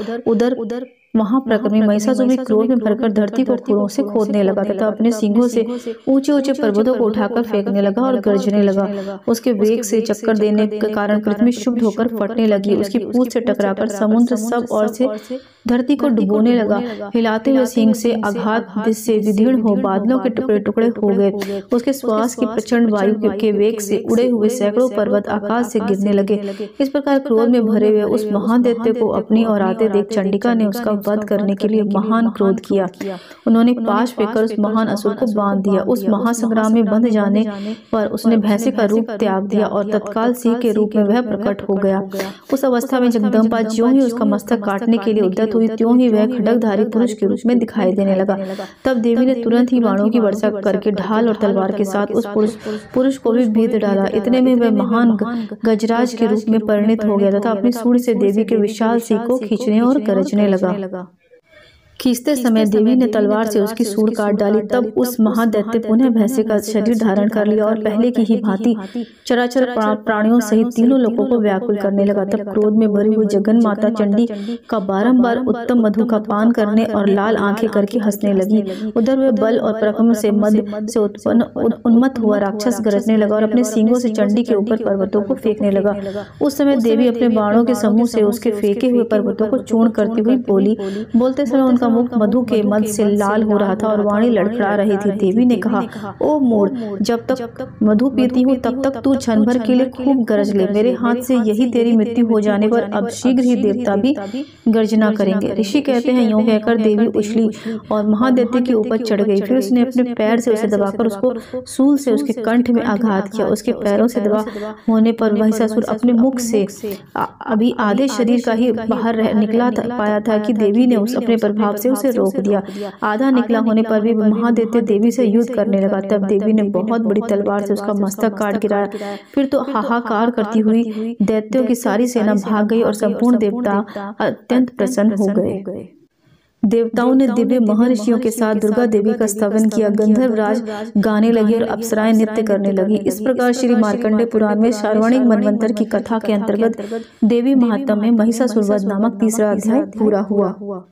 उधर महाप्रक्रमी महिषासुर भी क्रोध में भरकर धरती को खुरों से खोदने लगा तथा अपने सिंगों से ऊंचे ऊंचे पर्वतों को उठाकर फेंकने लगा और गरजने लगा। उसके वेग से चक्कर देने के कारण पृथ्वी शुद्ध होकर फटने लगी। उसकी पूंछ से टकराकर समुद्र सब ओर से धरती को डुबोने लगा। हिलाते हुए सिंह से आघात से विदीर्ण हो बादलों के टुकड़े टुकड़े हो गए। उसके श्वास की प्रचंड वायु के वेग से उड़े हुए सैकड़ों पर्वत आकाश से गिरने लगे। इस प्रकार क्रोध में भरे हुए उस महादैत्य को अपनी ओर आते देख चंडिका ने उसका वध करने के लिए महान क्रोध किया। उन्होंने पाश फेंककर उस महान असुर को बांध दिया। उस महासंग्राम में बंध जाने पर उसने भैंसे का रूप त्याग दिया और तत्काल सिंह के रूप में वह प्रकट हो गया। उस अवस्था में जगदम्बा ज्यों ही उसका मस्तक काटने के लिए उद्यत हुई, त्यों ही वह खड्गधारी पुरुष के रूप में दिखाई देने लगा। तब देवी ने तुरंत ही बाणों की वर्षा करके ढाल और तलवार के साथ उस पुरुष को भी भेद डाला। इतने में वह महान गजराज के रूप में परिणित हो गया तथा अपनी सूंड से देवी के विशाल सिंह को खींचने और गरजने लगा। खींचते समय देवी ने तलवार से उसकी सूंड काट डाली। तब उस महादैत्य पुनः भैंसे का शरीर धारण कर लिया और पहले की ही भांति चराचर प्राणियों सहित तीनों लोगों को व्याकुल करने लगा। तब क्रोध में भरी हुई जगन माता चंडी का बारंबार उत्तम मधु का पान करने और लाल आंखें करके हंसने लगी। उधर वह बल और पराक्रम से मद से उन्मत्त हुआ राक्षस गरजने लगा और अपने सींगों से चंडी के ऊपर पर्वतों को फेंकने लगा। उस समय देवी अपने बाणों के समूह से उसके फेंके हुए पर्वतों को चूर्ण करती हुई बोलते समय उनका मुख मधु के मद से लाल हो रहा था और वाणी लड़खड़ा रही थी। देवी ने कहा, ओ मूढ़, जब तक मधु पीती हूँ तब तक तू क्षण भर के लिए खूब गरज ले। मेरे हाथ से यही तेरी मृत्यु हो जाने पर अब शीघ्र ही देवता भी गर्जना करेंगे। ऋषि कहते हैं, यूं कहकर देवी उछली और महादैत्य के ऊपर चढ़ गई। फिर उसने अपने पैर से उसे दबाकर उसको सूल से उसके कंठ में आघात किया। उसके पैरों से दबा होने पर महिषासुर अपने मुख से अभी आधे शरीर का ही बाहर निकला पाया था कि देवी ने उस अपने प्रभाव से उसे रोक दिया। आधा निकला होने पर भी महादैत्य देवी से युद्ध करने लगा। तब देवी ने बहुत बड़ी तलवार से उसका मस्तक काट गिराया। फिर तो हाहाकार करती हुई दैत्यों की सारी सेना भाग गई और संपूर्ण देवता अत्यंत प्रसन्न हो गए। देवताओं ने दिव्य महर्षियों के साथ दुर्गा देवी का स्तवन किया। गंधर्वराज गाने लगे और अप्सराएं नृत्य करने लगी। इस प्रकार श्री मार्कंडेय पुराण में सार्वणिक मनवंतर की कथा के अंतर्गत देवी महात्म्य में महिषासुर वध नामक तीसरा अध्याय पूरा हुआ।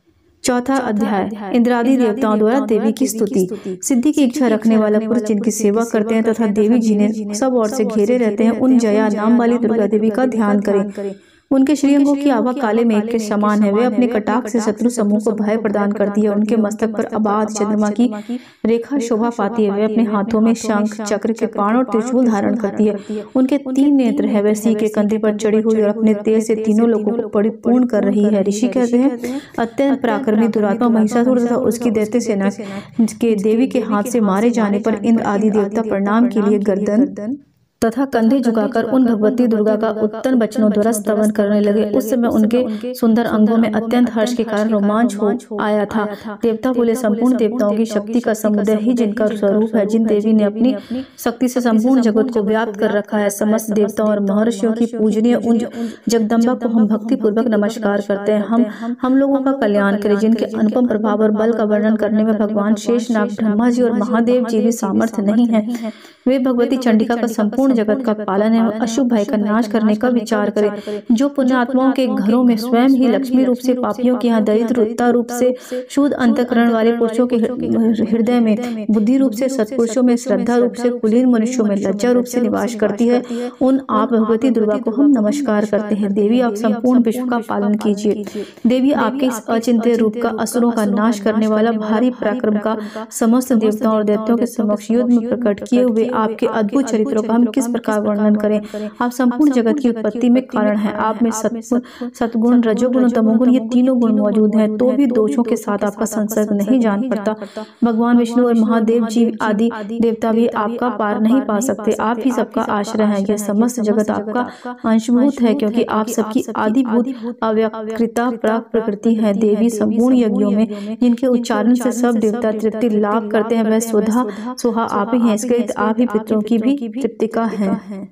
चौथा अध्याय इंद्रादि देवताओं द्वारा देवी की स्तुति। सिद्धि की इच्छा रखने वाला पुरुष जिनकी सेवा करते हैं तथा देवी जिन्हें सब ओर से घेरे रहते हैं, उन जया नाम वाली दुर्गा देवी का ध्यान करें। उनके श्रीअंगों की आभा काले मेघ के समान है। वे अपने कटाक्ष से शत्रु समूह को भय प्रदान करती है। उनके मस्तक पर अबाध चंद्रमा की रेखा शोभा पाती है। वे अपने हाथों में शंख, चक्र, कृपाण और त्रिशूल धारण करती है। उनके 3 नेत्र है। वे सिंह के कंधे पर चढ़ी हुई और अपने तेज से तीनों लोगों को परिपूर्ण कर रही है। ऋषि कहते हैं, अत्यंत पराक्रमी दुरात्मा महिषासुर तथा उसकी दैत्य सेना के देवी के हाथ से मारे जाने पर इंद्र आदि देवता प्रणाम के लिए गर्दन तथा कंधे झुकाकर उन भगवती दुर्गा का उत्तम वचनों द्वारा स्तवन करने लगे। उस समय उनके सुंदर अंगों में अत्यंत हर्ष के कारण रोमांच हो आया था। देवता बोले, संपूर्ण देवताओं की शक्ति का समुदाय ही जिनका स्वरूप है, जिन देवी ने अपनी शक्ति से संपूर्ण जगत को व्याप्त कर रखा है। समस्त देवताओं और महर्षियों की पूजनीय उन जगदम्बा को हम भक्ति पूर्वक नमस्कार करते हैं। हम लोगों का कल्याण करें। जिनके अनुपम प्रभाव और बल का वर्णन करने में भगवान शेषनाग, ब्रह्मा जी और महादेव जी भी सामर्थ्य नहीं है। वे भगवती चंडिका का संपूर्ण जगत का पालन एवं अशुभ भय का नाश करने का विचार करें। जो पुण्यात्माओं के घरों में स्वयं ही लक्ष्मी रूप से, पापियों के यहाँ दरिद्रता रूप से, शुद्ध अंतःकरण वाले पुरुषों के हृदय में, बुद्धि रूप से, सत्पुरुषों में, श्रद्धा रूप से, कुलीन मनुष्यों में लज्जा रूप से निवास करती है, उन आप भगवती दुर्गा को हम नमस्कार करते हैं। देवी, आप संपूर्ण विश्व का पालन कीजिए। देवी, आपके इस अचिंत्य रूप का, असुरों का नाश करने वाला भारी पराक्रम का समस्त देवताओं और दैत्यों के समक्ष युद्ध में प्रकट किए हुए आपके अद्भुत चरित्रों का हम किस प्रकार वर्णन करें। आप संपूर्ण जगत की उत्पत्ति में कारण है। आप में सतगुण, रजोगुण, तमोगुण ये तीनों गुण मौजूद हैं, तो भी दोषों के साथ आपका संसर्ग नहीं जान पड़ता। भगवान विष्णु और महादेव जी आदि देवता भी आपका पार नहीं पा सकते। आप ही सबका आश्रय है। यह समस्त जगत आपका अंशभूत है, क्योंकि आप सबकी आदिभूत अव्यक्ता प्राक प्रकृति है। देवी, संपूर्ण यज्ञों में जिनके उच्चारण से सब देवता तृप्ति लाभ करते हैं, वह सुहा आप ही हैं। इसके आप ही पितरों की भी तृप्तिका है।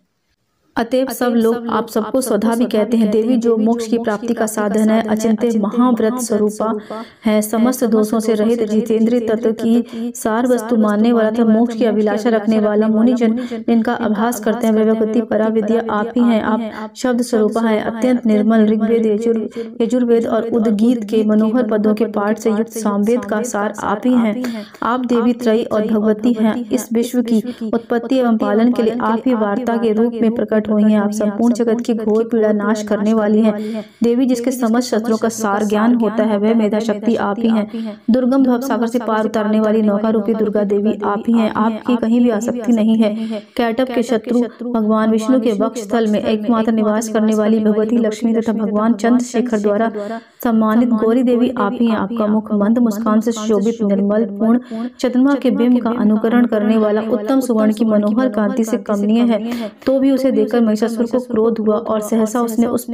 अतएव सब लोग आप सबको स्वधा भी कहते हैं। देवी, जो मोक्ष की प्राप्ति का साधन है, अचिंत्य महाव्रत स्वरूपा है, समस्त दोषों से रहित, जितेंद्रिय तत्व की सार वस्तु मानने वाला था, मोक्ष की अभिलाषा रखने वाला, मुनिजन जिनका अभ्यास करते हैं, भगवती परा विद्या आप ही हैं। आप शब्द स्वरूपा है, अत्यंत निर्मल। ऋग्वेद, यजुर्वेद और उद्गीत के मनोहर पदों के पाठ से युक्त सामवेद का सार आप ही हैं। आप देवी त्रयी और भगवती हैं। इस विश्व की उत्पत्ति एवं पालन के लिए आप ही वार्ता के रूप में प्रकट हुई हैं। आप संपूर्ण जगत की घोर पीड़ा नाश करने वाली हैं। देवी, जिसके समस्त शस्त्रों का सार ज्ञान होता है, वह मेधा शक्ति आप ही हैं। दुर्गम भव सागर से पार उतारने वाली नौका रूपी दुर्गा देवी आप ही हैं। आपकी कहीं भी आसक्ति नहीं है। कैटभ के शत्रु भगवान विष्णु के वक्ष स्थल में एकमात्र निवास करने वाली भगवती लक्ष्मी तथा भगवान चंद्रशेखर द्वारा सम्मानित गौरी देवी आप ही हैं। आपका मुख मंद मुस्कान से शोभित, निर्मल, पूर्ण, चंद्रमा के बिंब का अनुकरण करने वाला, उत्तम सुवर्ण की मनोहर कांति से कमनीय है। तो भी उसे देखकर महिषासुर को क्रोध हुआ और सहसा उसने उस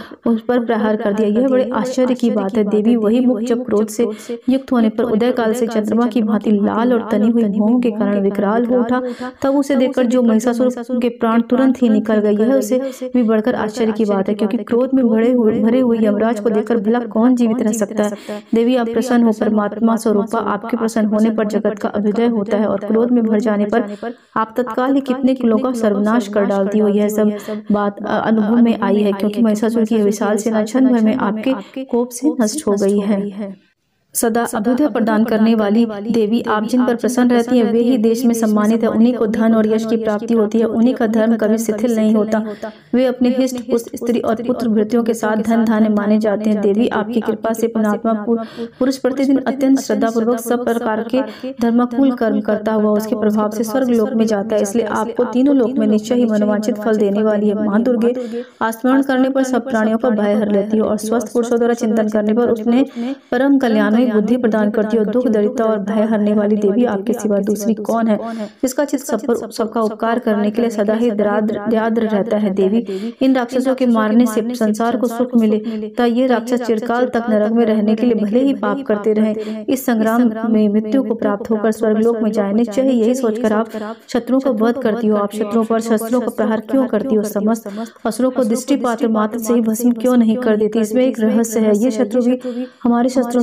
पर प्रहार कर दिया। यह बड़े आश्चर्य की बात है। देवी, वही मुख जब क्रोध से युक्त होने पर उदय काल से चंद्रमा की भांति लाल और तनी हुई भौं के कारण विकराल हो उठा, तब उसे देखकर जो महिषासुर के प्राण तुरंत ही निकल गए। यह उसे भी बढ़कर आश्चर्य की बात है, क्योंकि क्रोध में भरे हुए यमराज को देखकर भला कौन जीवित रह सकता है। देवी, आप प्रसन्न हो, परमात्मा स्वरूपा आपके प्रसन्न होने पर जगत का अभ्युदय होता है, और क्रोध में भर जाने पर आप तत्काल ही कितने कुलों का सर्वनाश कर डालती हो। यह सब बात अनुभव में आई है, क्योंकि महिषासुर की विशाल सेना क्षण भर में आपके कोप से नष्ट हो गई है। सदा अभ्युदय प्रदान करने वाली देवी, आप जिन पर प्रसन्न रहती हैं, वे ही देश में सम्मानित है। उन्हीं को धन और यश की प्राप्ति होती है। उन्हीं का धर्म कभी शिथिल नहीं होता। वे अपने हिष्ट पुष्ट, स्त्री और पुत्र भृत्यों के साथ धन धान्य माने जाते हैं। देवी, आपकी कृपा से पुण्यात्मा पुरुष प्रतिदिन अत्यंत श्रद्धा पूर्वक सब प्रकार के धर्माकुल कर्म करता हुआ उसके प्रभाव से स्वर्ग लोक में जाता है। इसलिए आपको तीनों लोक में निश्चय ही मनोवांछित फल देने वाली है। मां दुर्गे, स्मरण करने पर सब प्राणियों का भय हर लेती है, और स्वस्थ पुरुषों द्वारा चिंतन करने पर उसने परम कल्याण बुद्धि प्रदान करती है। दुख, दरिद्रता और भय हरने वाली देवी आपके सिवा दूसरी कौन है, जिसका चित्त सबका उपकार करने के लिए सदा ही दयाद्र रहता है। देवी, इन राक्षसों के मारने से संसार को सुख मिले, तथा ये राक्षस चिरकाल तक नरक में रहने के लिए भले ही पाप करते रहे, इस संग्राम में मृत्यु को प्राप्त होकर स्वर्गलोक में जाने चाहिए, यही सोचकर आप शत्रुओं को वध करती हो। आप शत्रुओं पर शस्त्रों का प्रहार क्यों करती हो? समस्त असुरों को दृष्टिपात मात्र से ही भस्म क्यों नहीं कर देती? इसमें एक रहस्य है। ये शत्रु भी हमारे शस्त्रों से पवित्र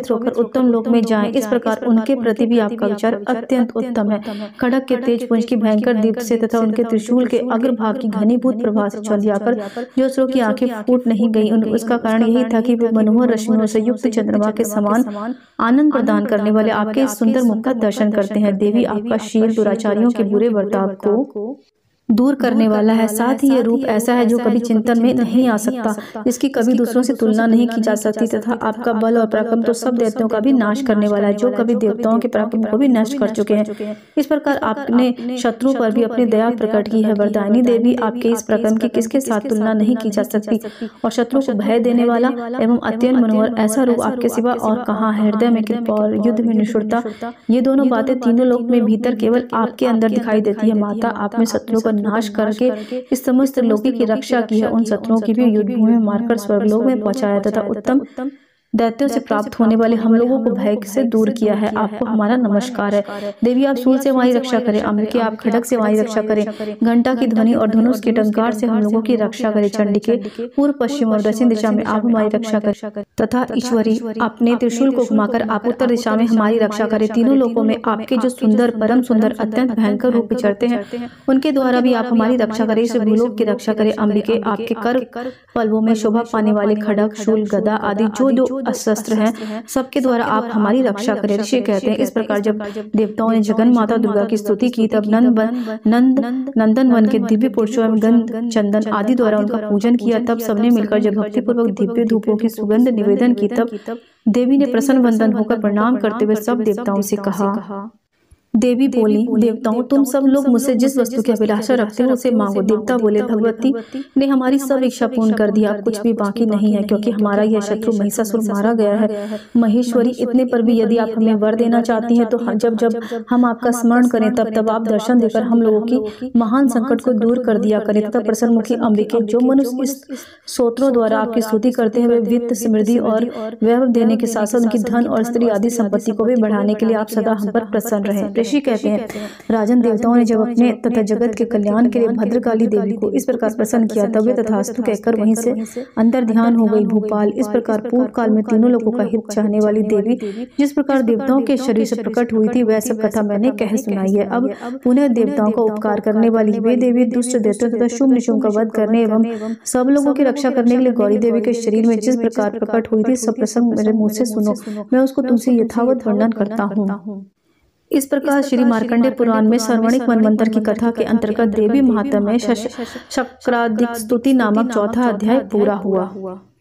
पवित्र होकर उत्तम लोक में जाएं। इस प्रकार उनके प्रति भी आपका विचार अत्यंत उत्तम है। खड़ग के तेज पुंज की भयंकर दीप्त से तथा उनके त्रिशूल के अग्रभाग की घनीभूत प्रभा से चल जाकर जो असुरों की आंखें फूट नहीं गई, उसका कारण यही था कि वे मनोहर रश्मियों से युक्त चंद्रमा के समान आनंद प्रदान करने वाले आपके इस सुंदर मुख का दर्शन करते हैं। देवी आपका शील दुराचारियों के बुरे बर्ताव को दूर करने वाला है। साथ ही ये रूप ऐसा है जो कभी चिंतन में नहीं आ सकता, जिसकी कभी दूसरों से तुलना नहीं की जा सकती, तथा आपका बल और पराक्रम तो सब दैत्यों का भी नाश करने वाला है, जो कभी देवताओं के पराक्रम को भी नष्ट कर चुके हैं। इस प्रकार आपने शत्रु पर भी अपनी दया प्रकट की है। वरदायिनी देवी, आपके इस पराक्रम की किसके साथ तुलना नहीं की जा सकती, और शत्रु को भय देने वाला एवं अत्यंत मनोहर ऐसा रूप आपके सिवा और कहाँ है। हृदय में कृपा और युद्ध में निष्ठुरता, ये दोनों बातें तीनों लोक में भीतर केवल आपके अंदर दिखाई देती है। माता, आपने शत्रु का नाश करके इस समस्त लोकी की रक्षा की है। उन शत्रुओं की भी युद्ध भूमि में मारकर स्वर्गलोक में पहुंचाया तथा उत्तम दैत्यों से प्राप्त होने वाले हम लोगों को भय से दूर किया है। आपको हमारा नमस्कार है। देवी, आप शूल से हमारी रक्षा करें। अम्बिके, आप खड़ग से हमारी रक्षा करें। घंटा की ध्वनि और धनुष की टंकार से हम लोगों की रक्षा करें। चंडिके, पूर्व पश्चिम और दक्षिण दिशा में आप हमारी रक्षा करें, तथा ईश्वरी, अपने त्रिशूल को घुमाकर आप उत्तर दिशा में हमारी रक्षा करें। तीनों लोकों में आपके जो सुंदर, परम सुंदर, अत्यंत भयंकर रूप विचरते हैं, उनके द्वारा भी आप हमारी रक्षा करें। इस भूलोक की रक्षा करें। अम्बिके, आपके कर पल्लवों में शोभा पाने वाले खड़ग, शूल, गदा आदि जो शस्त्र हैं, सबके द्वारा आप हमारी रक्षा करें। ऋषि कहते हैं, इस प्रकार जब देवताओं ने जगन माता दुर्गा की स्तुति की, तब नंदन वन के दिव्य पुरुषों एवं गंध, चंदन आदि द्वारा उनका पूजन किया। तब सबने मिलकर जब भक्ति पूर्वक दिव्य धूपों की सुगंध निवेदन की, तब देवी ने प्रसन्न वंदन होकर प्रणाम करते हुए सब देवताओं से कहा। देवी बोली, देवताओं, तुम सब लोग मुझसे जिस वस्तु की अभिलाषा रखते हो उसे मांगो। देवता बोले, भगवती ने हमारी सब इच्छा पूर्ण कर दिया, कुछ भी बाकी नहीं है, क्योंकि हमारा यह शत्रु महिषासुर मारा गया है। महेश्वरी, इतने पर भी यदि आप हमें वर देना चाहती हैं, तो जब हम आपका स्मरण करें, तब आप दर्शन देकर हम लोगों की महान संकट को दूर कर दिया करें। तथा प्रसन्नमुखी अम्बिके, जो मनुष्य इस स्तोत्रों द्वारा आपकी स्तुति करते हैं, वे वित्त, समृद्धि और वैभव देने के साथ साथ उनकी धन और स्त्री आदि संपत्ति को भी बढ़ाने के लिए आप सदा हम पर प्रसन्न रहे। ऋषि कहते हैं, राजन, देवताओं ने जब अपने तथा जगत के कल्याण के लिए भद्रकाली देवी को इस प्रकार प्रसन्न किया, तब वे तथास्तु कहकर वहीं से अंतर ध्यान हो गई। भूपाल, इस प्रकार पूर्व काल में तीनों लोगों का हित चाहने वाली देवी जिस प्रकार देवताओं के शरीर से प्रकट हुई थी, वह सब कथा मैंने कह सुनाई है। अब पुनः देवताओं का उपकार करने वाली वे देवी दुष्ट दैत्यों तथा शुभ निशुभ का वध करने एवं सब लोगों की रक्षा करने के लिए गौरी देवी के शरीर में जिस प्रकार प्रकट हुई थी, सब प्रसंग मेरे मुँह से सुनो, मैं उसको तुमसे यथावत वर्णन करता हूँ। इस प्रकार श्री मार्कंडेय पुराण में सर्वणिक मनवंतर की कथा के अंतर्गत देवी महात्म्य में शक्रादिक स्तुति नामक चौथा अध्याय पूरा हुआ।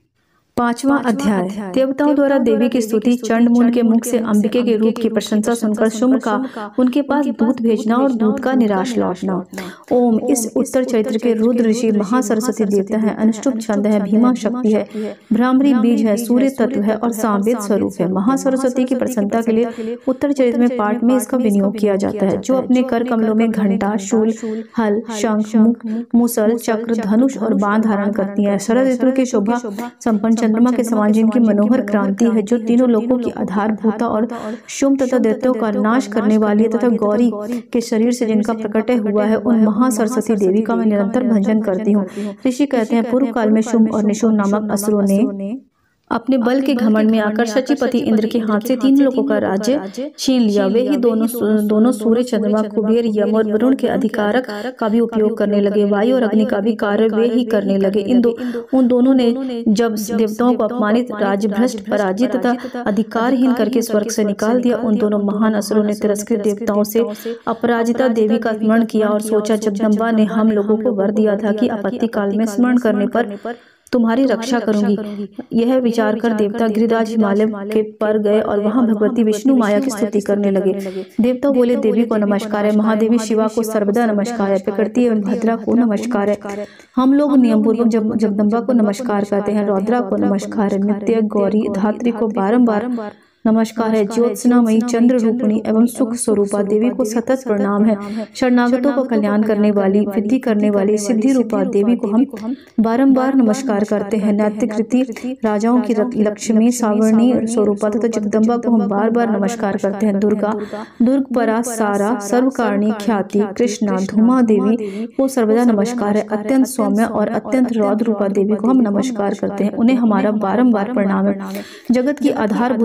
पांचवा अध्याय। देवताओं द्वारा देवी की स्तुति। चंडमुंड के मुख से अंबिके के रूप की प्रशंसा सुनकर शुंभ का उनके पास दूत भेजना और दूत का निराश लौटना। ओम, इस उत्तर चैत्र के रुद्र ऋषि महासरस्वती देवता है। अनुष्टुप छंद है, भीमा शक्ति है, भ्रामरी बीज है, सूर्य तत्व है और सामवेद स्वरूप है। महासरस्वती की प्रसन्नता के लिए उत्तर चैत्र में पाठ में इसका विनियोग किया जाता है। जो अपने कर कमलों में घंटा, शूल, हल, शंख, मुसल, चक्र, धनुष और बाण धारण करती है। शरद ऋतु की शोभा संपन्न चंद्रमा के समान जिनकी मनोहर क्रांति है, जो तीनों लोकों की आधारभूता और शुंभ तथा दैत्यों का नाश करने वाली है, तथा गौरी के शरीर से जिनका प्रकट हुआ है, उन महासरस्वती देवी का मैं निरंतर भजन करती हूँ। ऋषि कहते हैं, पूर्व काल में शुंभ और निशुंभ नामक असुरों ने अपने बल के घमंड में आकर शचीपति इंद्र के हाथ से तीन लोगों का राज्य छीन लिया। वे ही दोनों सूर्य, चंद्रमा, कुबेर, यम और वरुण के अधिकारक का भी उपयोग करने लगे। वायु और अग्नि का भी कार्य वे ही करने लगे। उन दोनों ने जब देवताओं को अपमानित, राज्यभ्रष्ट, पराजित तथा अधिकारहीन करके स्वर्ग से निकाल दिया, उन दोनों महान असुरों ने तिरस्कृत देवताओं से अपराजिता देवी का स्मरण किया और सोचा, जगदम्बा ने हम लोगों को वर दिया था कि आपत्ति काल में स्मरण करने पर तुम्हारी रक्षा करूंगी। यह विचार कर देवता गिरिराज हिमालय के पर गए और वहां भगवती विष्णु माया की स्तुति करने लगे। देवता बोले, देवी को नमस्कार है, महादेवी शिवा को सर्वदा नमस्कार है, प्रकृति एवं भद्रा को नमस्कार है। हम लोग नियम पूर्वक जगदम्बा को नमस्कार करते हैं, रौद्रा को नमस्कार है, नित्य गौरी धात्री को बारंबार नमस्कार है, ज्योत्सनामयी, चंद्र रूपिणी एवं सुख स्वरूपा देवी को सतत प्रणाम है। शरणागतों को कल्याण करने वाली, वृद्धि करने वाली सिद्धि रूपा देवी को हम बारंबार नमस्कार करते हैं। नैतिकृति राजाओं की लक्ष्मी, सावर्णी स्वरूपा तथा जगदम्बा को हम बार बार नमस्कार करते हैं। दुर्गा, दुर्गपरा, सारा, सर्वकारिणी, ख्याति, कृष्णा, धूमा देवी को सर्वदा नमस्कार है। अत्यंत सौम्य और अत्यंत रौद्र रूपा देवी को हम नमस्कार करते हैं, उन्हें हमारा बारंबार प्रणाम है। जगत की आधारभूता कृति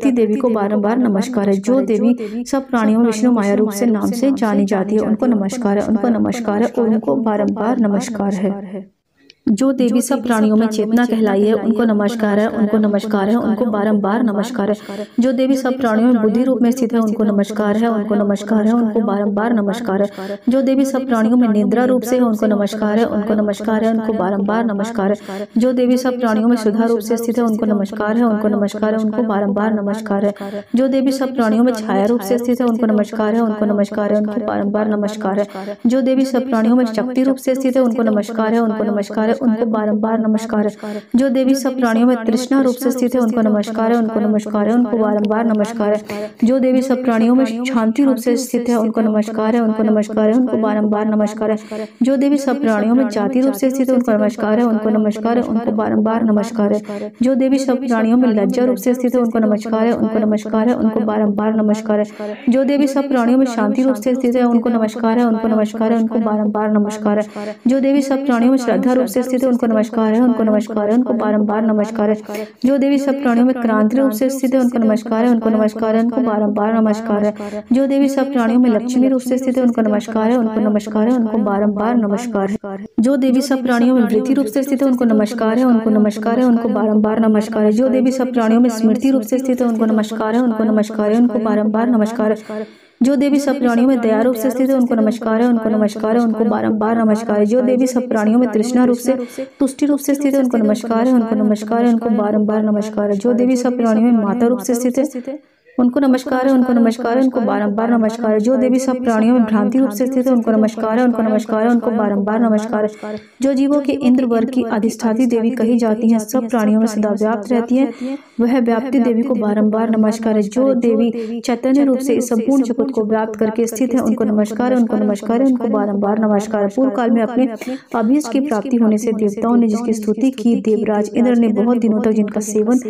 प्रकृति देवी को बारंबार नमस्कार है। जो देवी सब प्राणियों विष्णु माया रूप से नाम से जानी जाती है उनको नमस्कार है, उनको नमस्कार है और उनको बारंबार नमस्कार है। जो देवी सब प्राणियों में चेतना कहलाई है उनको नमस्कार है, उनको नमस्कार है, उनको बारंबार नमस्कार है। जो देवी सब प्राणियों में बुद्धि रूप में स्थित है उनको नमस्कार है, उनको नमस्कार है, उनको बारंबार नमस्कार है। जो देवी सब प्राणियों में निद्रा रूप से है उनको नमस्कार है, उनको नमस्कार है, उनको बारंबार नमस्कार है। जो देवी सब प्राणियों में सुधा रूप से स्थित है उनको नमस्कार है, उनको नमस्कार है, उनको बारंबार नमस्कार है। जो देवी सब प्राणियों में छाया रूप से स्थित है उनको नमस्कार है, उनको नमस्कार है, उनको बारंबार नमस्कार है। जो देवी सब प्राणियों में शक्ति रूप से स्थित है उनको नमस्कार है, उनको नमस्कार है, उनको बारंबार नमस्कार है। जो देवी सब प्राणियों में तृष्णा रूप से स्थित है उनको नमस्कार है, उनको नमस्कार है, उनको बारंबार नमस्कार है। जो देवी सब प्राणियों में शांति रूप से स्थित है उनको नमस्कार है, उनको नमस्कार है, उनको बारंबार नमस्कार है। जो देवी सब प्राणियों में जाति रूप से स्थित है उनको नमस्कार है, उनको नमस्कार है, उनको बारंबार नमस्कार है। जो देवी सब प्राणियों में लज्जा रूप से स्थित है उनको नमस्कार है, उनको नमस्कार है, उनको बारंबार नमस्कार है। जो देवी सब प्राणियों में शांति रूप से स्थित है उनको नमस्कार है, उनको नमस्कार है, उनको बारंबार नमस्कार है। जो देवी सब प्राणियों में श्रद्धा रूप से स्थित है उनको नमस्कार है, उनको नमस्कार है, उनको बारंबार नमस्कार है। जो देवी सब प्राणियों में क्रांति रूप से स्थित है उनको नमस्कार है, उनको नमस्कार है, उनको बारंबार नमस्कार है। जो देवी सब प्राणियों में लक्ष्मी रूप से स्थित है उनको नमस्कार है, उनको नमस्कार है, उनको बारंबार नमस्कार है। जो देवी सब प्राणियों में वृद्धि रूप से स्थित है उनको नमस्कार है, उनको नमस्कार है, उनको बारंबार नमस्कार है। जो देवी सब प्राणियों में स्मृति रूप से स्थित है उनको नमस्कार है, उनको नमस्कार है, उनको बारंबार नमस्कार है। जो देवी सब प्राणियों में दया रूप से स्थित है उनको नमस्कार है, उनको नमस्कार है, उनको बारंबार नमस्कार है। जो देवी सब प्राणियों में तृष्णा रूप से तुष्टि रूप से स्थित है उनको नमस्कार है, उनको नमस्कार है, उनको बारंबार नमस्कार है। जो देवी सब प्राणियों में माता रूप से स्थित है उनको नमस्कार है, उनको नमस्कार है, उनको बारंबार नमस्कार है। जो देवी सब प्राणियों में भ्रांति रूप से स्थित है उनको नमस्कार है, उनको नमस्कार है, उनको बारंबार नमस्कार है। जो जीवों के इंद्र वर्ग की अधिष्ठात्री देवी कही जाती हैं, सब प्राणियों में सदा व्याप्त रहती है, वह व्याप्ति देवी को बारंबार नमस्कार है। जो देवी चैतन्य रूप से इस संपूर्ण जगत को व्याप्त करके स्थित है उनको नमस्कार है, उनको नमस्कार है, उनको बारंबार नमस्कार है। पूर्व काल में अपने अभीष्ट की प्राप्ति होने से देवताओं ने जिसकी स्तुति की, देवराज इंद्र ने बहुत दिनों तक जिनका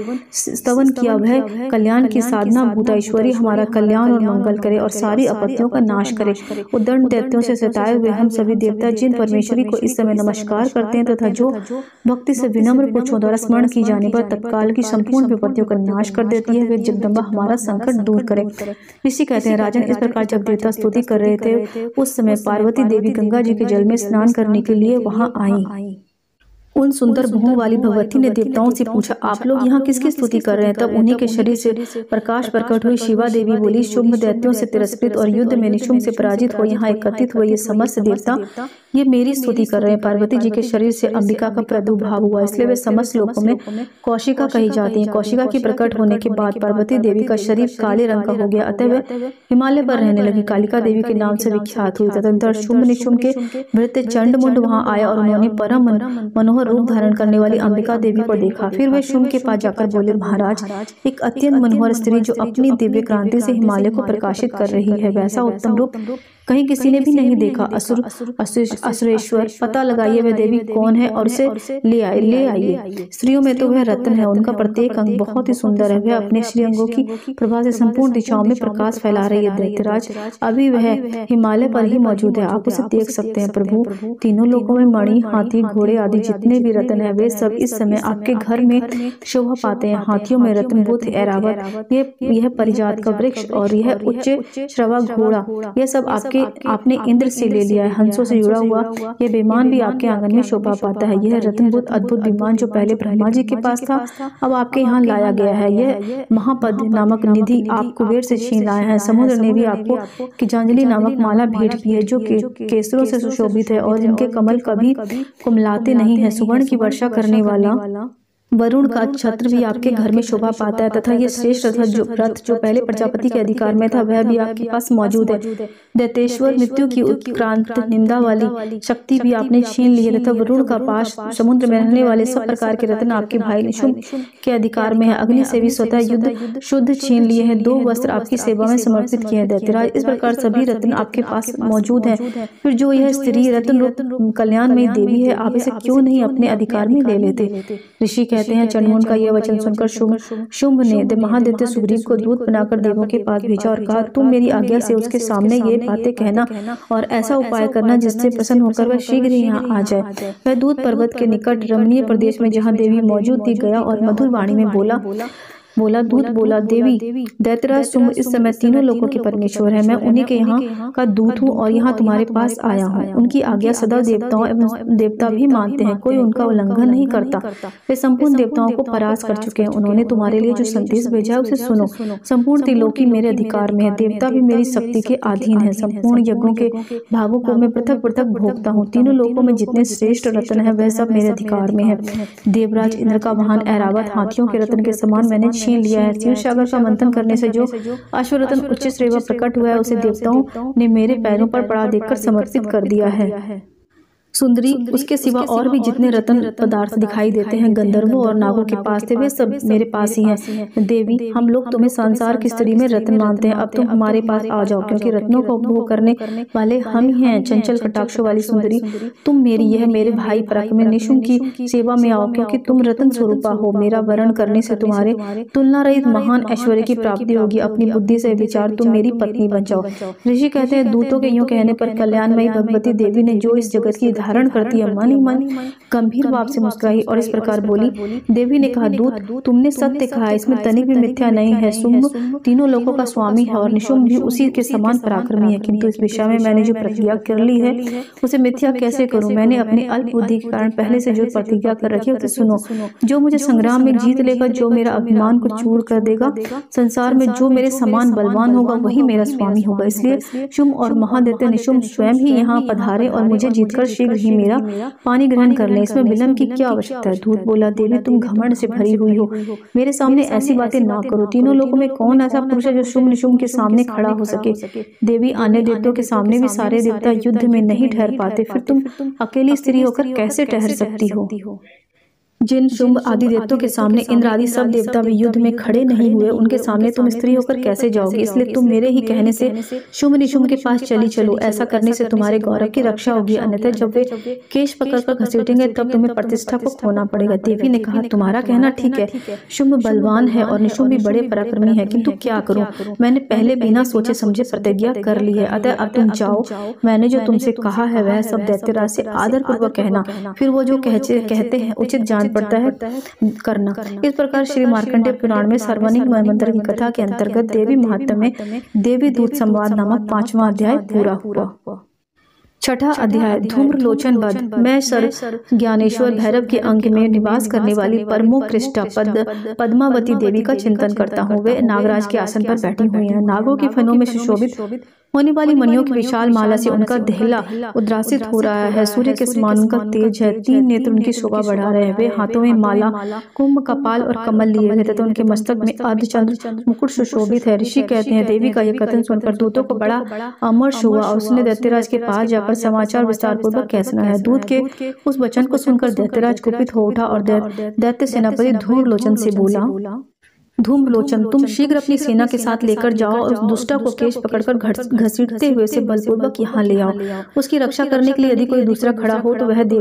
स्तवन किया, वह कल्याण की साधना भूता ईश्वरी हमारा कल्याण और मंगल करे और सारी आपत्तियों का नाश करे। उद्दंड दैत्यों से सताए हुए हम सभी देवता जिन परमेश्वरी को इस समय नमस्कार करते हैं तथा जो भक्ति से विनम्र पुरुषों द्वारा स्मरण की जाने पर तत्काल की संपूर्ण विपत्तियों का नाश कर देती है, वे जगदम्बा हमारा संकट दूर करे। ऋषि कहते हैं, राजन, इस प्रकार जब देवता स्तुति कर रहे थे उस समय पार्वती देवी गंगा जी के जल में स्नान करने के लिए वहां आई। उन सुंदर भुवों वाली भगवती ने देवताओं से पूछा, आप लोग यहाँ किसकी स्तुति कर रहे हैं? तब उन्हीं के शरीर से प्रकाश प्रकट हुई शिवा देवी बोली, शुंभ दैत्यों से तिरस्कृत और युद्ध में निशुंभ से पराजित हो यहाँ एकत्रित हुए ये समस्त देवता ये मेरी स्तुति कर रहे हैं। पार्वती जी के शरीर से अंबिका का प्रादुर्भाव हुआ, इसलिए वे समस्त लोकों में कौशिका कही जाती हैं। कौशिका की प्रकट होने के बाद पार्वती देवी का शरीर काले रंग का हो गया, अतः वे हिमालय पर रहने लगी, कालिका देवी के नाम से विख्यात हुई। तदंतर शुंभ निशुंभ के भृत्य चंडमुंड वहां आया और उन्होंने परम मनोहर रूप धारण करने वाली अंबिका देवी को देखा। फिर वे शुंभ के पास जाकर बोले, महाराज, एक अत्यंत मनोहर स्त्री जो अपनी दिव्य क्रांति से हिमालय को प्रकाशित कर रही है, वैसा उत्तम रूप कहीं किसी ने भी नहीं देखा। असुरेश्वर, पता लगाइए वह देवी कौन है और उसे ले आइए। स्त्रियों में तो वह रत्न है, उनका प्रत्येक अंग बहुत ही सुंदर है, वह अपने श्री अंगों की प्रभा से संपूर्ण दिशाओं में प्रकाश फैला रही है। दैत्यराज, अभी वह हिमालय पर ही मौजूद है, आप उसे देख सकते हैं। प्रभु, तीनों लोगों में मणि, हाथी, घोड़े आदि जितने भी रत्न है वे सब इस समय आपके घर में शोभा पाते हैं। हाथियों में रत्न बुद्ध, ऐरावत, यह परिजात का वृक्ष और यह उच्च श्रवा घोड़ा, यह सब आपने इंद्र से ले लिया है। हंसों से जुड़ा हुआ यह विमान भी आपके आंगन में शोभा पाता है। यह रत्नबुद्ध अद्भुत विमान जो पहले ब्रह्मा जी के पास था अब आपके यहाँ लाया गया है। यह महापद नामक निधि आप कुबेर से छीन लाए हैं। समुद्र ने भी आपको गीतांजलि नामक माला भेंट की है जो केसरों से सुशोभित है और जिनके कमल कभी कुमलाते नहीं है। सुवर्ण की वर्षा करने वाला वरुण का छत्र भी आपके घर में शोभा पाता है तथा यह श्रेष्ठ रथ जो पहले प्रजापति के अधिकार में था वह भी आपके पास मौजूद है। दैतेश्वर, मृत्यु की उत्क्रांत निंदा वाली शक्ति भी आपने छीन ली है तथा वरुण का पाश, समुद्र में रहने वाले सब प्रकार के रत्न आपके भाई निशुंभ के अधिकार में है। अग्नि से भी स्वतः युद्ध शुद्ध छीन लिए हैं। 2 वस्त्र आपकी सेवा में समर्पित किए हैं। दैत्यराज, इस प्रकार सभी रत्न आपके पास मौजूद है। फिर जो यह स्त्री रत्न रूप कल्याण में देवी है, आप इसे क्यों नहीं अपने अधिकार में ले लेते? ऋषि कहते हैं, चंडमुंड का यह वचन सुनकर शुंभ ने महादित्य सुग्रीव को दूत बनाकर देवों के पास भेजा और कहा, तुम मेरी आज्ञा से उसके सामने ये बातें कहना और ऐसा उपाय करना जिससे प्रसन्न होकर वह शीघ्र ही यहाँ आ जाए। वह दूत पर्वत के निकट रमणीय प्रदेश में जहाँ देवी मौजूद थी गया और मधुर वाणी में बोला, बोला। दूत बोला, देवी दैत्यराज शुंभ इस समय तीनों लोगों के परमेश्वर है। मैं उन्हीं के यहाँ का दूत हूँ और यहाँ तुम्हारे पास आया हूँ। उनकी आज्ञा सदा देवताओं एवं देवता भी मानते हैं, कोई उनका उल्लंघन नहीं करता। वे संपूर्ण देवताओं को परास्त कर चुके हैं। उन्होंने तुम्हारे लिए जो संदेश भेजा है उसे सुनो। संपूर्ण त्रिलोकी मेरे अधिकार में है, देवता भी मेरी शक्ति के अधीन है। संपूर्ण यज्ञों के भागों को मैं पृथक पृथक भोगता हूँ। तीनों लोकों में जितने श्रेष्ठ रत्न है वह सब मेरे अधिकार में है। देवराज इंद्र का वाहन ऐरावत हाथियों के रत्न के समान मैंने छीन लिया है। क्षीर सागर का मंथन करने से जो अश्वरत्न उच्च श्रेय प्रकट हुआ है उसे देवताओं ने मेरे पैरों पर पड़ा देखकर समर्पित कर दिया है। सुंदरी, उसके सिवा और भी जितने रत्न पदार्थ दिखाई देते हैं गंधर्वों और नागों के पास थे वे सब मेरे पास ही हैं। देवी, हम लोग तुम्हें संसार की स्त्री में रत्न मानते हैं, अब तुम हमारे पास आ जाओ, क्योंकि रत्नों का उपभोग करने वाले हम ही हैं। चंचल कटाक्षों वाली सुंदरी, तुम मेरी यह मेरे भाई पराक्रमी निशुंभ की सेवा में आओ, क्योंकि तुम रत्न स्वरूपा हो। मेरा वरण करने से तुम्हारे तुलना रहित महान ऐश्वर्य की प्राप्ति होगी। अपनी बुद्धि से विचार, तुम मेरी पत्नी बन जाओ। ऋषि कहते हैं, दूतों के यूं कहने पर कल्याणमयी भगवती देवी ने जो इस जगत की धारण करती है मन ही मन गंभीर भाव से मुस्कुराई और इस प्रकार बोली। देवी ने कहा, दूत, तुमने सत्य कहा, इसमें तनिक भी मिथ्या नहीं है। शुंभ तीनों लोगों का स्वामी है और निशुंभ भी उसी के समान पराक्रमी है, किंतु इस विषय में मैंने जो प्रतिज्ञा कर ली है उसे मिथ्या कैसे करूं। मैंने अपनी अल्प बुद्धि के कारण पहले से जो प्रतिज्ञा कर रखी है उसे सुनो। जो मुझे संग्राम में जीत लेगा, जो मेरा अभिमान को चूर कर देगा, संसार में जो मेरे समान बलवान होगा वही मेरा स्वामी होगा। इसलिए शुंभ और महादैत्य निशुंभ स्वयं ही यहाँ पधारे और मुझे जीतकर शीघ्र ही मेरा पानी ग्रहण कर ले। इसमें विलंब की क्या आवश्यकता है। दूत बोला, देवी, तुम घमंड से भरी हुई हो, मेरे सामने ऐसी बातें ना करो। तीनों लोगों में कौन ऐसा पुरुष है जो शुंभ निशुंभ के सामने खड़ा हो सके। देवी, अन्य देवताओं के सामने भी सारे देवता युद्ध में नहीं ठहर पाते, फिर तुम अकेली स्त्री होकर कैसे ठहर सकती हो। जिन शुंभ आदि देवताओं के सामने इंद्र आदि सब देवता भी युद्ध में खड़े नहीं हुए, उनके सामने तुम स्त्री होकर कैसे जाओगे। इसलिए तुम मेरे ही कहने से शुंभ निशुंभ के पास चली चलो। ऐसा करने से तुम्हारे गौरव की रक्षा होगी, अन्यथा जब वे केश पकड़कर घसीटेंगे तब तुम्हें प्रतिष्ठा को खोना पड़ेगा। देवी ने कहा, तुम्हारा कहना ठीक है, शुंभ बलवान है और निशुंभ भी बड़े पराक्रमी है, किंतु क्या करूं, मैंने पहले बिना सोचे समझे प्रतिज्ञा कर ली है। अतः अब तुम जाओ, मैंने जो तुमसे कहा है वह सब दैत्यराज से आदर पूर्वक कहना, फिर वो जो कहते हैं उचित जान पड़ता है करना। इस प्रकार श्री मार्कंडेय पुराण में सर्वनिक मंत्र की कथा के अंतर्गत देवी महात्म्य में देवी दूत संवाद नामक 5वां अध्याय पूरा हुआ। छठा अध्याय, धूम्रलोचन वध। मैं सर ज्ञानेश्वर भैरव के अंग में निवास करने वाली परमोत्कृष्टा पद्मावती देवी का चिंतन करता हूँ। वे नागराज के आसन पर बैठी हुई हैं। नागों के फनों में सुशोभित होने वाली मणियों की विशाल माला से उनका देहला उद्रासित हो रहा है। सूर्य के समान उनका तेज है, 3 नेत्र उनकी शोभा बढ़ा रहे हैं। वे हाथों में माला, कुंभ, कपाल और कमल लिए हुए तथा उनके मस्तक में अर्धचंद्र मुकुट सुशोभित है। ऋषि कहते हैं, देवी का यह कथन सुनकर दूतों को बड़ा अमर्ष हुआ और उसने दैत्यराज के पास जाकर समाचार विस्तार पूर्वक कह सुनाया। दूत के उस वचन को सुनकर दैत्यराज कुपित हो उठा और दैत्य सेनापति धूम्रलोचन से बोला, धूम्रलोचन, तुम शीघ्र अपनी सेना के साथ लेकर जाओ और उस दुष्टा को केश पकड़कर घसीटते हुए से बलपूर्वक यहाँ ले आओ। उसकी रक्षा करने के लिए यदि कोई दूसरा खड़ा हो तो वह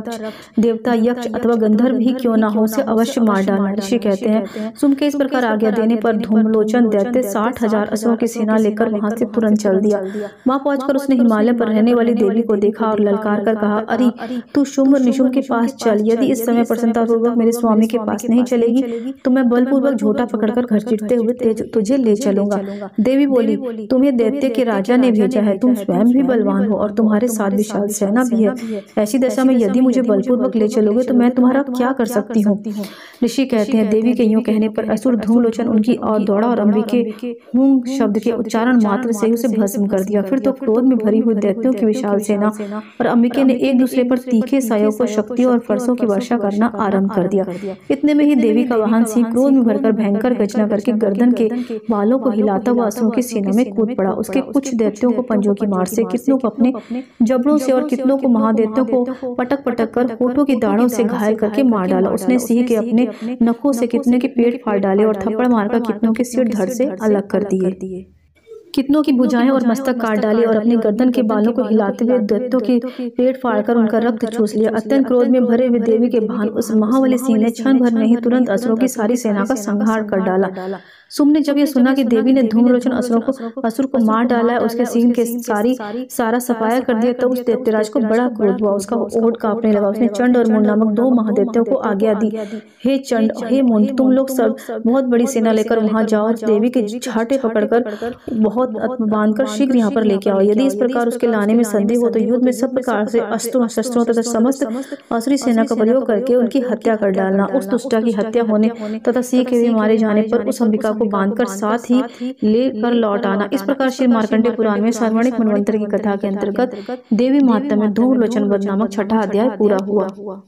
देवता यक्ष अथवा गंधर्व भी क्यों ना हो, उसे अवश्य मार डालना। ऋषि कहते हैं, शुंभ के इस प्रकार आज्ञा देने पर धूम्रलोचन दैत्य 60,000 असुरों की सेना लेकर वहां से तुरंत चल दिया। वहां पहुंचकर उसने हिमालय पर रहने वाली देवी को देखा और ललकार कर कहा, अरे तू शुंभ निशुंभ के पास चल। यदि इस समय प्रसन्नता पूर्वक मेरे स्वामी के पास नहीं चलेगी तो मैं बलपूर्वक झोटा पकड़कर घसीटते हुए तुझे ले चलूंगा। देवी बोली, तुम्हें दैत्य के राजा ने भेजा है, तुम स्वयं भी बलवान हो और तुम्हारे साथ विशाल सेना भी है। ऐसी दशा में यदि मुझे बलपूर्वक ले चलोगे तो मैं तुम्हारा क्या कर सकती हूँ। ऋषि कहते हैं, देवी के यूं कहने पर असुर धूम्रलोचन उनकी ओर दौड़ा और अंबिके हूं शब्द के उच्चारण मात्र से ही उसे भस्म कर दिया। फिर तो क्रोध में भरी हुई दैत्यों की विशाल सेना और अंबिके ने एक दूसरे पर तीखे सायों को शक्तियों और फरसों की वर्षा करना आरंभ कर दिया। इतने में ही देवी का वाहन सिंह क्रोध में भरकर भयंकर गर्जना करके गर्दन के बालों को हिलाता हुआ असुरों की सेना में कूद पड़ा। उसके कुछ दैत्यों को पंजों की मार से, कितनों को अपने जबड़ों से और कितनों को महादैत्यों को पटक पटक कर होठों की दाढ़ों से घायल करके मार डाला। उसने सिंह के अपने नखों से कितने के पेट फाड़ डाले और थप्पड़ मारकर कितनों के सिर धड़ से अलग कर दिए। कितनों की भुजाएं और मस्तक काट डाले और अपनी गर्दन के बालों को हिलाते हुए दैत्यों के पेट फाड़कर उनका रक्त चूस लिया। अत्यंत क्रोध में भरे हुए देवी के भान उस महाबली सिंह ने क्षण भर नहीं तुरंत असुरों की सारी सेना का संहार कर डाला। शुंभ ने जब ये सुना कि देवी ने धूम्रलोचन असुर को मार डाला है, उसके सिंह के सारा सफाया कर दिया, तो उस दैत्यराज को बड़ा क्रोध हुआ। उसका ओठ कांपने लगा। उसने चंड और मुंड नामक 2 महादैत्यों को आज्ञा दी, हे चंड हे मुंड, तुम लोग सब बहुत बड़ी सेना लेकर वहां जाओ, देवी के छाटे पकड़कर बहुत बांधकर शीघ्र यहाँ पर लेके आओ। यदि इस प्रकार उसके लाने में संदेह हो तो युद्ध में सब प्रकार से अस्त्रों शस्त्रों तथा समस्त असुरी सेना का प्रयोग करके उनकी हत्या कर डालना। उस दुष्टा की हत्या होने तथा सिंह के मारे जाने पर उस अंबिका को बांधकर साथ ही लेकर लौट आना। इस प्रकार श्री मार्कंडेय पुराण में सार्वणिक मनवंतर की कथा के अंतर्गत देवी महात्म्य में धूम्रलोचन वध नामक 6वां अध्याय पूरा हुआ।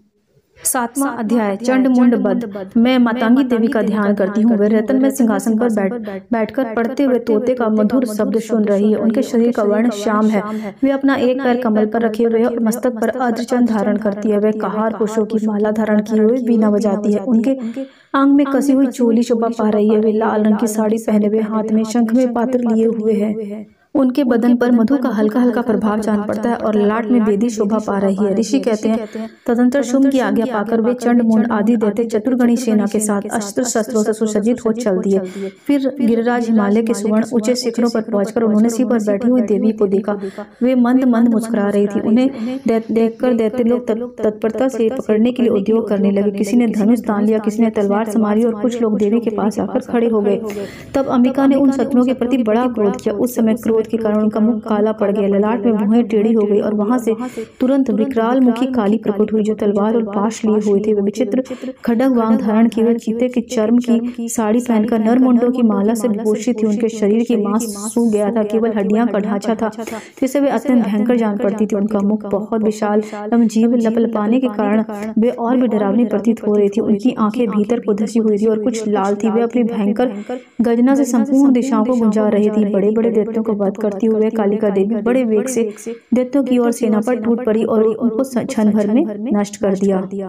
7वां अध्याय चंड मुंड वध। मैं मातंगी देवी का ध्यान करती हूँ। वे रतन में सिंहासन पर बैठकर पढ़ते हुए तोते का मधुर शब्द सुन रही है। उनके शरीर का वर्ण श्याम है। वे अपना एक पैर कमल पर रखे हुए और मस्तक पर अर्धचंद्र धारण करती है। वे कहार पुष्पों की माला धारण किए हुए वीणा बजाती है। उनके आंग में कसी हुई चोली शोभा पा रही है। वे लाल रंग की साड़ी पहने हुए हाथ में शंख में पात्र लिए हुए हैं। उनके बदन पर मधु का हल्का हल्का प्रभाव जान पड़ता है और ललाट में बेदी शोभा पा रही है। ऋषि कहते हैं तदंतर शुंभ की आज्ञा पाकर वे चंड मुंड आदि दैत्य चतुर्गणी सेना के साथ अस्त्र शस्त्रों से सुसज्जित हो चल दिए। फिर गिरिराज हिमालय के सुवर्ण ऊंचे शिखरों पर पहुंचकर उन्होंने सिंह पर बैठी हुई देवी को देखा। वे मंद मंद मुस्कुरा रही थी। उन्हें देखकर दैत्य लोग तत्परता से पकड़ने के लिए उद्योग करने लगे। किसी ने धनुष तान लिया, किसी ने तलवार संभाली और कुछ लोग देवी के पास आकर खड़े हो गए। तब अंबिका ने उन शत्रुओं के प्रति बड़ा क्रोध किया। उस समय क्रोध के कारण उनका मुख काला पड़ गया, ललाट में भुहें टेढ़ी हो गई और वहां से तुरंत विकराल मुखी काली प्रकट हुई, जो तलवार और पाश लिए हुए थे। वे विचित्र खड्ग वांग धारण किए हुए चीते के चर्म की साड़ी पहनकर नरमुंडों की माला से विभूषित थी। उनके शरीर की मांस सूख गया था, केवल हड्डियां का ढांचा था, जिससे वे अत्यंत भयंकर जान पड़ती थी। उनका मुख बहुत विशाल एवं जीभ लपलपाने के कारण वे और भी डरावनी प्रतीत हो रही थी। उनकी आंखें भीतर को धसी हुई थी और कुछ लाल थी। वे अपनी भयंकर गर्जना से संपूर्ण दिशाओं को गुंजा रही थी। बड़े बड़े दैत्यों को वध करती हुए कालिका देवी बड़े वेग से दैत्यों की ओर सेना पर टूट पड़ी और उनको क्षण भर में नष्ट कर दिया।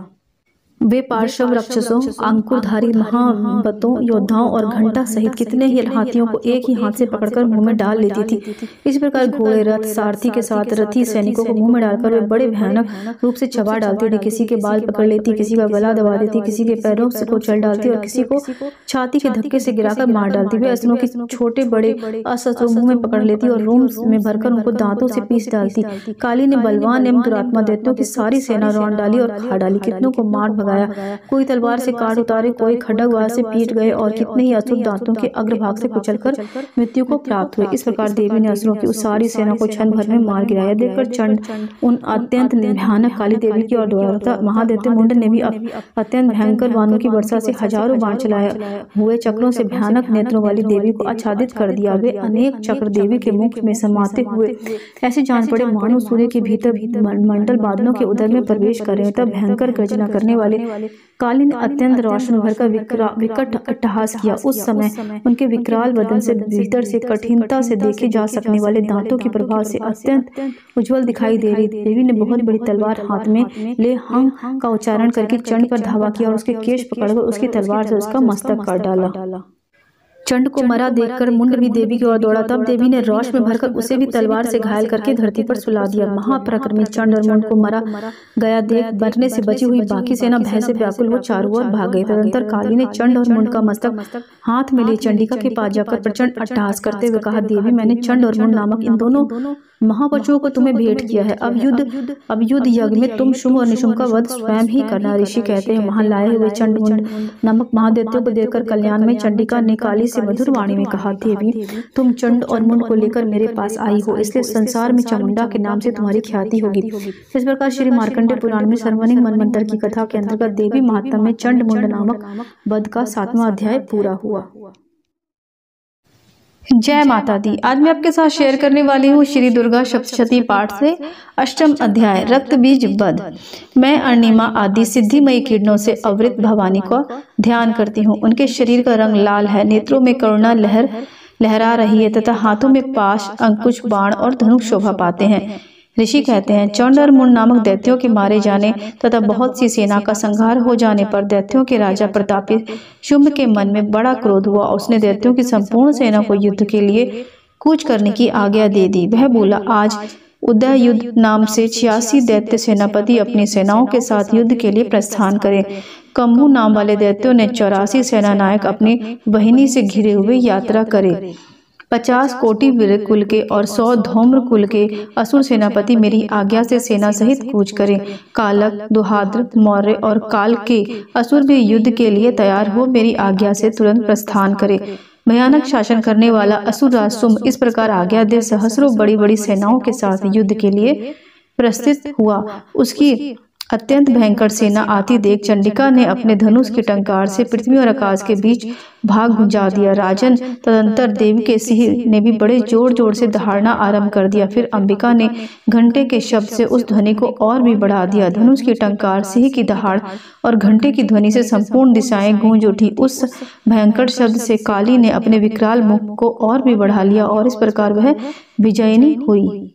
वे पार्श्व राक्षसों, अंकुरधारी महाबतों, योद्धाओं और घंटा सहित कितने ही हाथियों को एक ही हाथ से पकड़कर मुंह में डाल लेती थी। इस प्रकार घोड़े, रथ, सारथी के साथ रथी सैनिकों को मुंह में डालकर वे बड़े भयानक रूप से चबा डालती थी। किसी के बाल पकड़ लेती, किसी का गला दबा देती, किसी के पैरों से को चल डालती और किसी को छाती के धक्के से गिराकर मार डालती। वे असुरों के छोटे बड़े अस्त्र मुंह में पकड़ लेती और रोम में भरकर उनको दांतों से पीस डालती। काली ने बलवान एवं दुरात्मा दैत्यों की सारी सेना रौंद डाली और खा डाली। कितनों को मार भगाया, कोई तलवार से काट उतारे, कोई खड्गवार से पीट गए और कितने ही असुर दांतों के अग्रभाग से कुचलकर मृत्यु को प्राप्त हुए। इस प्रकार देवी ने असुरों की उस सारी सेना को क्षण भर में मार गिराया। देखकर चंड उन अत्यंत भयानक काली देवी की ओर दौड़ा था। महादैत्य मुंड ने भी अत्यंत भयंकर बाणों की वर्षा से हजारों बाण चलाए हुए चक्रों से भयानक नेत्रों वाली देवी को आच्छादित कर दिया। वे अनेक चक्र देवी के मुख में समाते हुए ऐसे जान पड़े मानो सूर्य के भीतर मंडल बादलों के उदर में प्रवेश कर रहे। तब भयंकर गर्जना करने वाले काली ने अत्यंत रोष में भरकर विकट अट्टहास किया। उस समय उनके विकराल बदन से भीतर से कठिनता से देखे जा सकने वाले दांतों के प्रभाव से अत्यंत उज्जवल दिखाई दे रही। देवी ने बहुत बड़ी तलवार हाथ में ले हंग का उच्चारण करके चंड पर धावा किया और उसके केश पकड़कर उसकी तलवार से उसका मस्तक काट डाला। चंड को मरा देखकर मुंड भी देवी की ओर दौड़ा। तब देवी ने रोष में भरकर उसे भी तलवार से घायल करके धरती पर सुला दिया। महापराक्रमी चंड और मुंड को मरा गया देख मरने से बची हुई बाकी सेना भय से व्याकुल हो चारों ओर भाग गई। तदंतर काली ने चंड और मुंड का मस्तक हाथ में ले चंडिका के पास जाकर प्रचंड अट्टहास करते हुए कहा, देवी मैंने चंड और मुंड नामक इन दोनों महापशुओं को तुम्हें भेंट किया है। अब युद्ध यज्ञ में तुम शुंभ और निशुंभ का वध स्वयं ही करना। ऋषि कहते हैं वहां लाए हुए चंड मुंड नामक महादैत्यों को देखकर कल्याण में चंडिका ने काली से मधुर वाणी में कहा, देवी तुम चंड और मुंड को लेकर मेरे पास आई हो, इसलिए संसार में चामुंडा के नाम से तुम्हारी ख्याति होगी। इस प्रकार श्री मार्कंडेय पुराण में सर्वनिक मनवंतर की कथा के अंतर्गत देवी महात्म्य में चंड मुंड नामक वध का 7वां अध्याय पूरा हुआ। जय माता दी। आज मैं आपके साथ शेयर करने वाली हूँ श्री दुर्गा सप्तशती पाठ से 8वां अध्याय रक्त बीज वध। मैं अरुणिमा आदि सिद्धिमयी किरणों से आवृत भवानी का ध्यान करती हूँ। उनके शरीर का रंग लाल है, नेत्रों में करुणा लहरा रही है तथा हाथों में पाश, अंकुश, बाण और धनुष शोभा पाते हैं। ऋषि कहते हैं चंड और मुंड नामक दैत्यों के मारे जाने तथा बहुत सी सेना का संहार हो जाने पर दैत्यों के राजा प्रतापी शुंभ के मन में बड़ा क्रोध हुआ। उसने दैत्यों की संपूर्ण सेना को युद्ध के लिए कूच करने की आज्ञा दे दी। वह बोला, आज उदय युद्ध नाम से 86 दैत्य सेनापति अपनी सेनाओं के साथ युद्ध के लिए प्रस्थान करें। कम्बू नाम वाले दैत्यों ने 84 सेना नायक अपनी वाहिनी से घिरे हुए यात्रा करे। 50 कोटि वीर कुल के और 100 धौम्र कुल के असुर सेनापति मेरी आज्ञा से सेना सहित कूच करें। कालक, दुहाद्र, मौर्य और काल के असुर भी युद्ध के लिए तैयार हो मेरी आज्ञा से तुरंत प्रस्थान करे। भयानक शासन करने वाला असुर राज शुंभ इस प्रकार आज्ञा दे सहस्रों बड़ी बड़ी सेनाओं के साथ युद्ध के लिए प्रस्थित हुआ। उसकी अत्यंत भयंकर सेना आती देख चंडिका ने अपने धनुष के टंकार से पृथ्वी और आकाश के बीच भाग गुंजा दिया। राजन, तदंतर देवी के सिंह ने भी बड़े जोर जोर से दहाड़ना आरंभ कर दिया। फिर अंबिका ने घंटे के शब्द से उस ध्वनि को और भी बढ़ा दिया। धनुष की टंकार, सिंह की दहाड़ और घंटे की ध्वनि से संपूर्ण दिशाएं गूंज उठी। उस भयंकर शब्द से काली ने अपने विकराल मुख को और भी बढ़ा लिया और इस प्रकार वह विजयिनी हुई।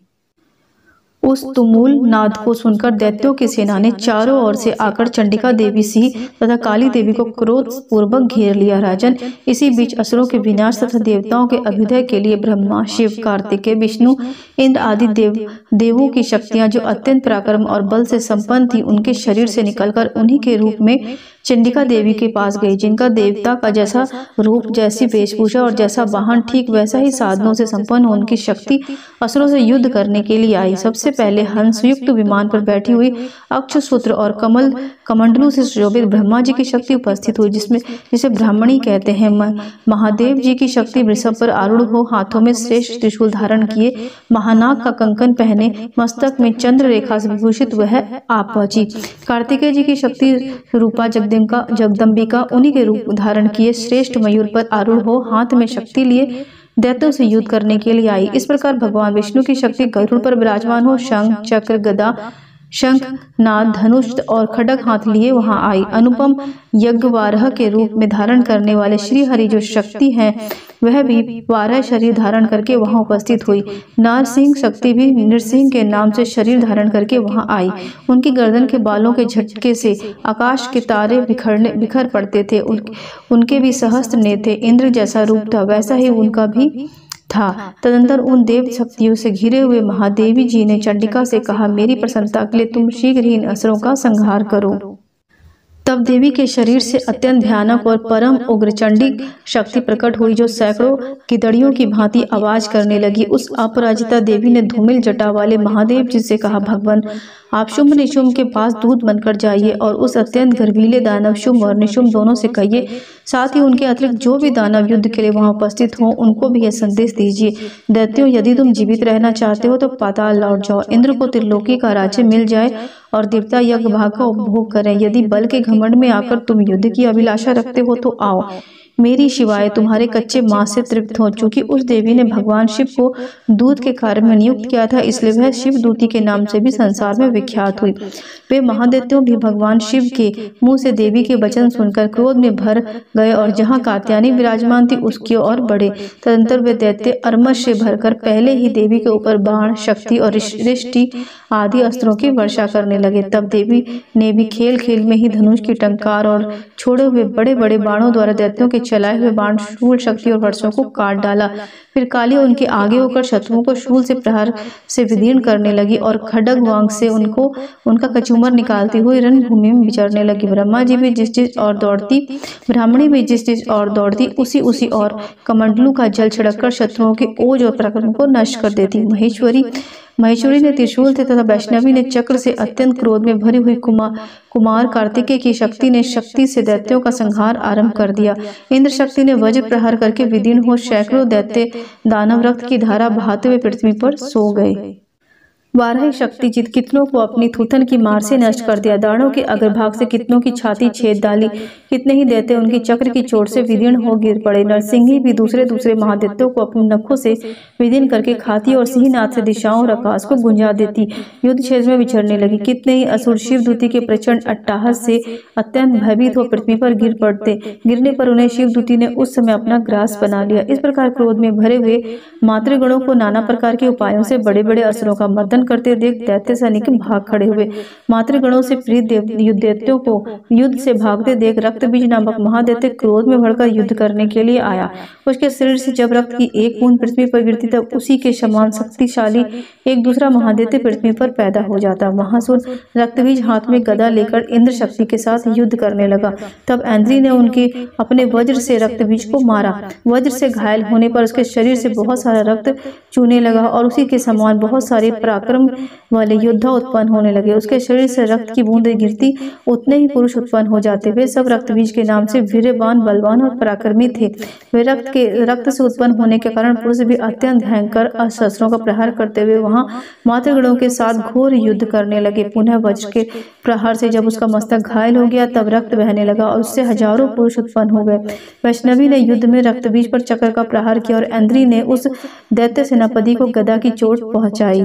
उस तुमुल नाद को सुनकर दैत्यों की सेना ने चारों ओर से आकर चंडिका देवी सिंह तथा काली देवी को क्रोध पूर्वक घेर लिया। राजन, इसी बीच असुरों के विनाश तथा देवताओं के अभ्युदय के लिए ब्रह्मा, शिव, कार्तिकेय, विष्णु, इंद्र आदि देवों की शक्तियां जो अत्यंत पराक्रम और बल से संपन्न थी, उनके शरीर से निकलकर उन्हीं के रूप में चंडिका देवी के पास गई। जिनका देवता का जैसा रूप, जैसी वेशभूषा और जैसा वाहन, ठीक वैसा ही साधनों से संपन्न उनकी शक्ति असुरों से युद्ध करने के लिए आई। सबसे पहले हंसयुक्त विमान पर बैठी हुई अक्षसूत्र और कमंडलों से शोभित ब्रह्मा जी की शक्ति उपस्थित हुई, जिसे ब्राह्मणी कहते हैं। महादेव जी की शक्ति वृषभ पर आरूढ़ हो, हाथों में श्रेष्ठ त्रिशूल धारण किए, महानाग का कंकन पहने, मस्तक में चंद्र रेखा से विभूषित वह आप पहुंची। कार्तिकेय जी की शक्ति रूपा जगदम्बिका उन्हीं के रूप धारण किए श्रेष्ठ मयूर पर आरूढ़ हो, हाथ में शक्ति लिए दैत्यों से युद्ध करने के लिए आई। इस प्रकार भगवान विष्णु की शक्ति गरुड़ पर विराजमान हो, शंख, चक्र, गदा, शंख, नाद, धनुष और खड्ग हाथ लिए वहां आई। अनुपम यज्ञवारह के रूप में धारण करने वाले श्री हरि जो शक्ति हैं, वह भी 12 शरीर धारण करके वहां उपस्थित हुई। नारसिंह शक्ति भी नृसिंह के नाम से शरीर धारण करके वहां आई। उनकी गर्दन के बालों के झटके से आकाश के तारे बिखर पड़ते थे। उनके भी सहस्त्र नेत्र थे। इंद्र जैसा रूप था वैसा ही उनका भी था। तदंतर उन देव शक्तियों से घिरे हुए महादेवी जी ने चंडिका से कहा, मेरी प्रसन्नता के लिए तुम शीघ्र ही इन असुरों का संहार करो। तब देवी के शरीर से अत्यंत भयानक और परम उग्र चंडी शक्ति प्रकट हुई, जो सैकड़ों गिदड़ियों की भांति आवाज करने लगी। उस अपराजिता देवी ने धूमिल जटा वाले महादेव जी से कहा, भगवान, आप शुंभ निशुंभ के पास दूत बनकर जाइए और उस अत्यंत गर्वीले दानव शुंभ और निशुंभ दोनों से कहिए, साथ ही उनके अतिरिक्त जो भी दानव युद्ध के लिए वहां उपस्थित हों, उनको भी यह संदेश दीजिए, दैत्यों, यदि तुम जीवित रहना चाहते हो तो पाताल लौट जाओ। इंद्र को त्रिलोकी का राज्य मिल जाए और देवता यज्ञ भाग का उपभोग करें। यदि बल के घमंड में आकर तुम युद्ध की अभिलाषा रखते हो तो आओ, मेरी शिवाय तुम्हारे कच्चे मांस से तृप्त हो। चूंकि उस देवी ने भगवान शिव को दूत के कार्य में नियुक्त किया था, इसलिए वह शिव दूती के नाम से भी संसार में विख्यात हुई। वे महादैत्यों भी भगवान शिव के मुंह से देवी के वचन सुनकर क्रोध में भर गए और जहां कात्यायनी विराजमान थी उसकी ओर बढ़े। तदंतर वे दैत्य अर्मश से भरकर पहले ही देवी के ऊपर बाण, शक्ति और रिष्टि आदि अस्त्रों की वर्षा करने लगे। तब देवी ने भी खेल खेल में ही धनुष की टंकार और छोड़े हुए बड़े बड़े बाणों द्वारा दैत्यों के चलाए हुए बाण, शूल, शक्ति और वर्षों को काट डाला। फिर काली उनके आगे होकर शत्रुओं को शूल से प्रहार से विदीर्ण करने लगी और खड्ग वांग से उनका कचूमर निकालती हुई रणभूमि में विचरने लगी। ब्रह्मा जी भी जिस और दौड़ती, ब्राह्मणी भी जिस और दौड़ती, उसी और कमंडलू का जल छिड़ककर शत्रुओं के ओज और पराक्रम को नष्ट कर देती। महेश्वरी ने त्रिशूल से तथा वैष्णवी ने चक्र से अत्यंत क्रोध में भरी हुई कुमार कार्तिकेय की शक्ति ने शक्ति से दैत्यों का संहार आरंभ कर दिया। इंद्र शक्ति ने वज्र प्रहार करके विदीर्ण हो सैकड़ों दैत्य दानव रक्त की धारा बहाते हुए पृथ्वी पर सो गए। 12 शक्ति जित कितनों को अपनी थूथन की मार से नष्ट कर दिया। दानों के अग्रभाग से कितनों की छाती छेद डाली। कितने ही दैत्य उनकी चक्र की चोट से विदीर्ण हो गिर पड़े। नरसिंही भी दूसरे महादैत्यों को अपने नखों से विदीर्ण करके खाती और सिंहनाद से दिशाओं और आकाश को गुंजा देती युद्ध क्षेत्र में विचरने लगी। कितने ही असुर शिवदूती के प्रचंड अट्टहास से अत्यंत भयभीत हो पृथ्वी पर गिर पड़ते। गिरने पर उन्हें शिवदूती ने उस समय अपना ग्रास बना लिया। इस प्रकार क्रोध में भरे हुए मातृगणों को नाना प्रकार के उपायों से बड़े बड़े असुरों का मर्दन बंधन करते देख दैत्य सैनिक भाग खड़े हुए। मातृगणों से प्रीत दैत्यों को युद्ध से भागते देख रक्तबीज नामक महादैत्य क्रोध में भड़कर युद्ध करने के लिए आया। उसके शरीर से जब रक्त की एक बूंद पृथ्वी पर गिरती तब उसी के समान शक्तिशाली एक दूसरा महादैत्य पृथ्वी पर पैदा हो जाता। महासुर रक्तबीज हाथ में गदा लेकर इंद्र शक्ति के साथ युद्ध करने लगा। तब ऐन्द्री ने उनके अपने वज्र से रक्तबीज को मारा। वज्र से घायल होने पर उसके शरीर से बहुत सारा रक्त चूने लगा और उसी के समान बहुत सारे पराक्रम वाले योद्धा उत्पन्न होने लगे। उसके शरीर से रक्त की बूंदें गिरती उतने ही पुरुष उत्पन्न हो जाते। वे सब रक्तबीज के नाम से वीर्यवान, बलवान और पराक्रमी थे। वे रक्त से उत्पन्न होने के कारण पुरुष भी अत्यंत भयंकर शस्त्रों का प्रहार करते हुए वहां मातृगणों के साथ घोर युद्ध करने लगे। पुनः वज्र के प्रहार से जब उसका मस्तक घायल हो गया तब रक्त बहने लगा और उससे हजारों पुरुष उत्पन्न हो गए। वैष्णवी ने युद्ध में रक्तबीज पर चक्र का प्रहार किया और ऐन्द्री ने उस दैत्य सेनापति को गदा की चोट पहुंचाई।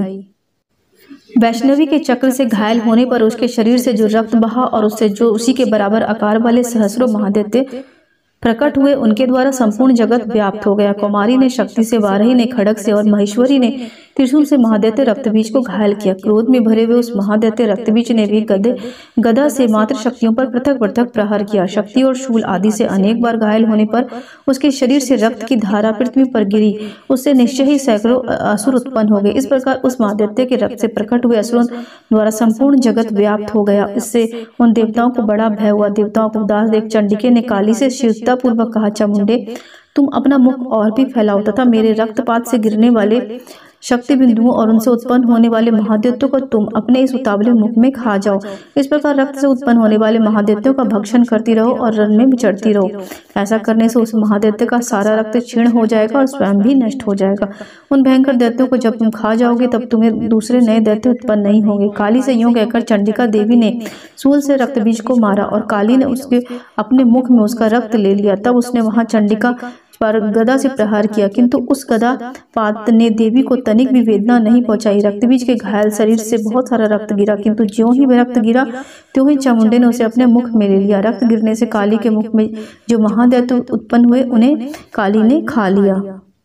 वैष्णवी के चक्र से घायल होने पर उसके शरीर से जो रक्त बहा और उससे जो उसी के बराबर आकार वाले सहस्रों महादैत्य प्रकट हुए, उनके द्वारा संपूर्ण जगत व्याप्त हो गया। कुमारी ने शक्ति से, वाराही ने खड़ग से और महेश्वरी ने त्रिशूल से महादैत्य रक्तबीज को घायल किया। क्रोध में भरे हुए उस महादैत्य रक्तबीज ने भी गदा से मात्र शक्तियों पर पृथक पृथक प्रहार किया। शक्ति और शूल आदि से अनेक बार घायल होने पर उसके शरीर से रक्त की धारा पृथ्वी पर गिरी। उससे निश्चय ही सैकड़ों असुर उत्पन्न हो गए। इस प्रकार उस महादैत्य के रक्त से प्रकट हुए असुरों द्वारा संपूर्ण जगत व्याप्त हो गया। इससे उन देवताओं को बड़ा भय हुआ। देवताओं को उदास देख चंडिके ने काली से शीघ्रता पूर्वक कहा, चामुंडे, तुम अपना मुख और भी फैलाओ तथा मेरे रक्तपात से गिरने वाले शक्ति बिंदुओं और उनसे उत्पन्न होने वाले महादैत्यों को तुम अपने इस उतावले मुख में खा जाओ। इस प्रकार रक्त से उत्पन्न होने वाले महादैत्यों का भक्षण करती रहो और रण में विचरती रहो। ऐसा करने से उस महादैत्य का सारा रक्त क्षीण हो जाएगा और स्वयं भी नष्ट हो जाएगा। उन भयंकर दैत्यों को जब तुम खा जाओगे तब तुम्हें दूसरे नए दैत्य उत्पन्न नहीं होंगे। काली से यूं कहकर चंडिका देवी ने शूल से रक्तबीज को मारा और काली ने उसके अपने मुख में उसका रक्त ले लिया। तब उसने वहां चंडिका पर गदा से प्रहार किया, किंतु उस गदा पात ने देवी को तनिक भी वेदना नहीं पहुंचाई। रक्तबीज के घायल शरीर से बहुत सारा रक्त गिरा, किंतु ज्यों ही वह रक्त गिरा त्यों ही चामुंडे ने उसे अपने मुख में ले लिया। रक्त गिरने से काली के मुख में जो महादैत्य उत्पन्न हुए उन्हें काली ने खा लिया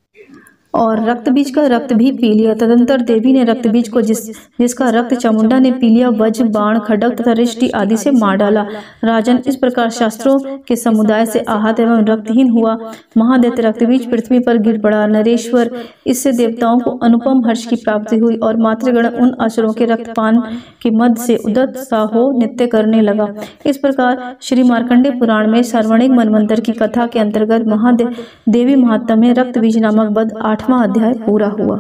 और रक्तबीज का रक्त भी पी लिया। तदंतर देवी ने रक्तबीज को जिसका रक्त चामुंडा ने पी लिया वज्र, बाण, खड्ग तथा रिष्टि आदि से मार डाला। राजन, इस प्रकार शास्त्रों के समुदाय से आहत एवं रक्तहीन हुआ महादैत्य रक्तबीज पृथ्वी पर गिर पड़ा। नरेश्वर, इससे देवताओं को अनुपम हर्ष की प्राप्ति हुई और मातृगण उन असुरों के रक्तपान के मध्य से उदत सा हो नृत्य करने लगा। इस प्रकार श्री मार्कंडेय पुराण में सर्वणिक मनवंतर की कथा के अंतर्गत देवी महात्म्य में रक्तबीज नामक वध 8वां अध्याय पूरा हुआ।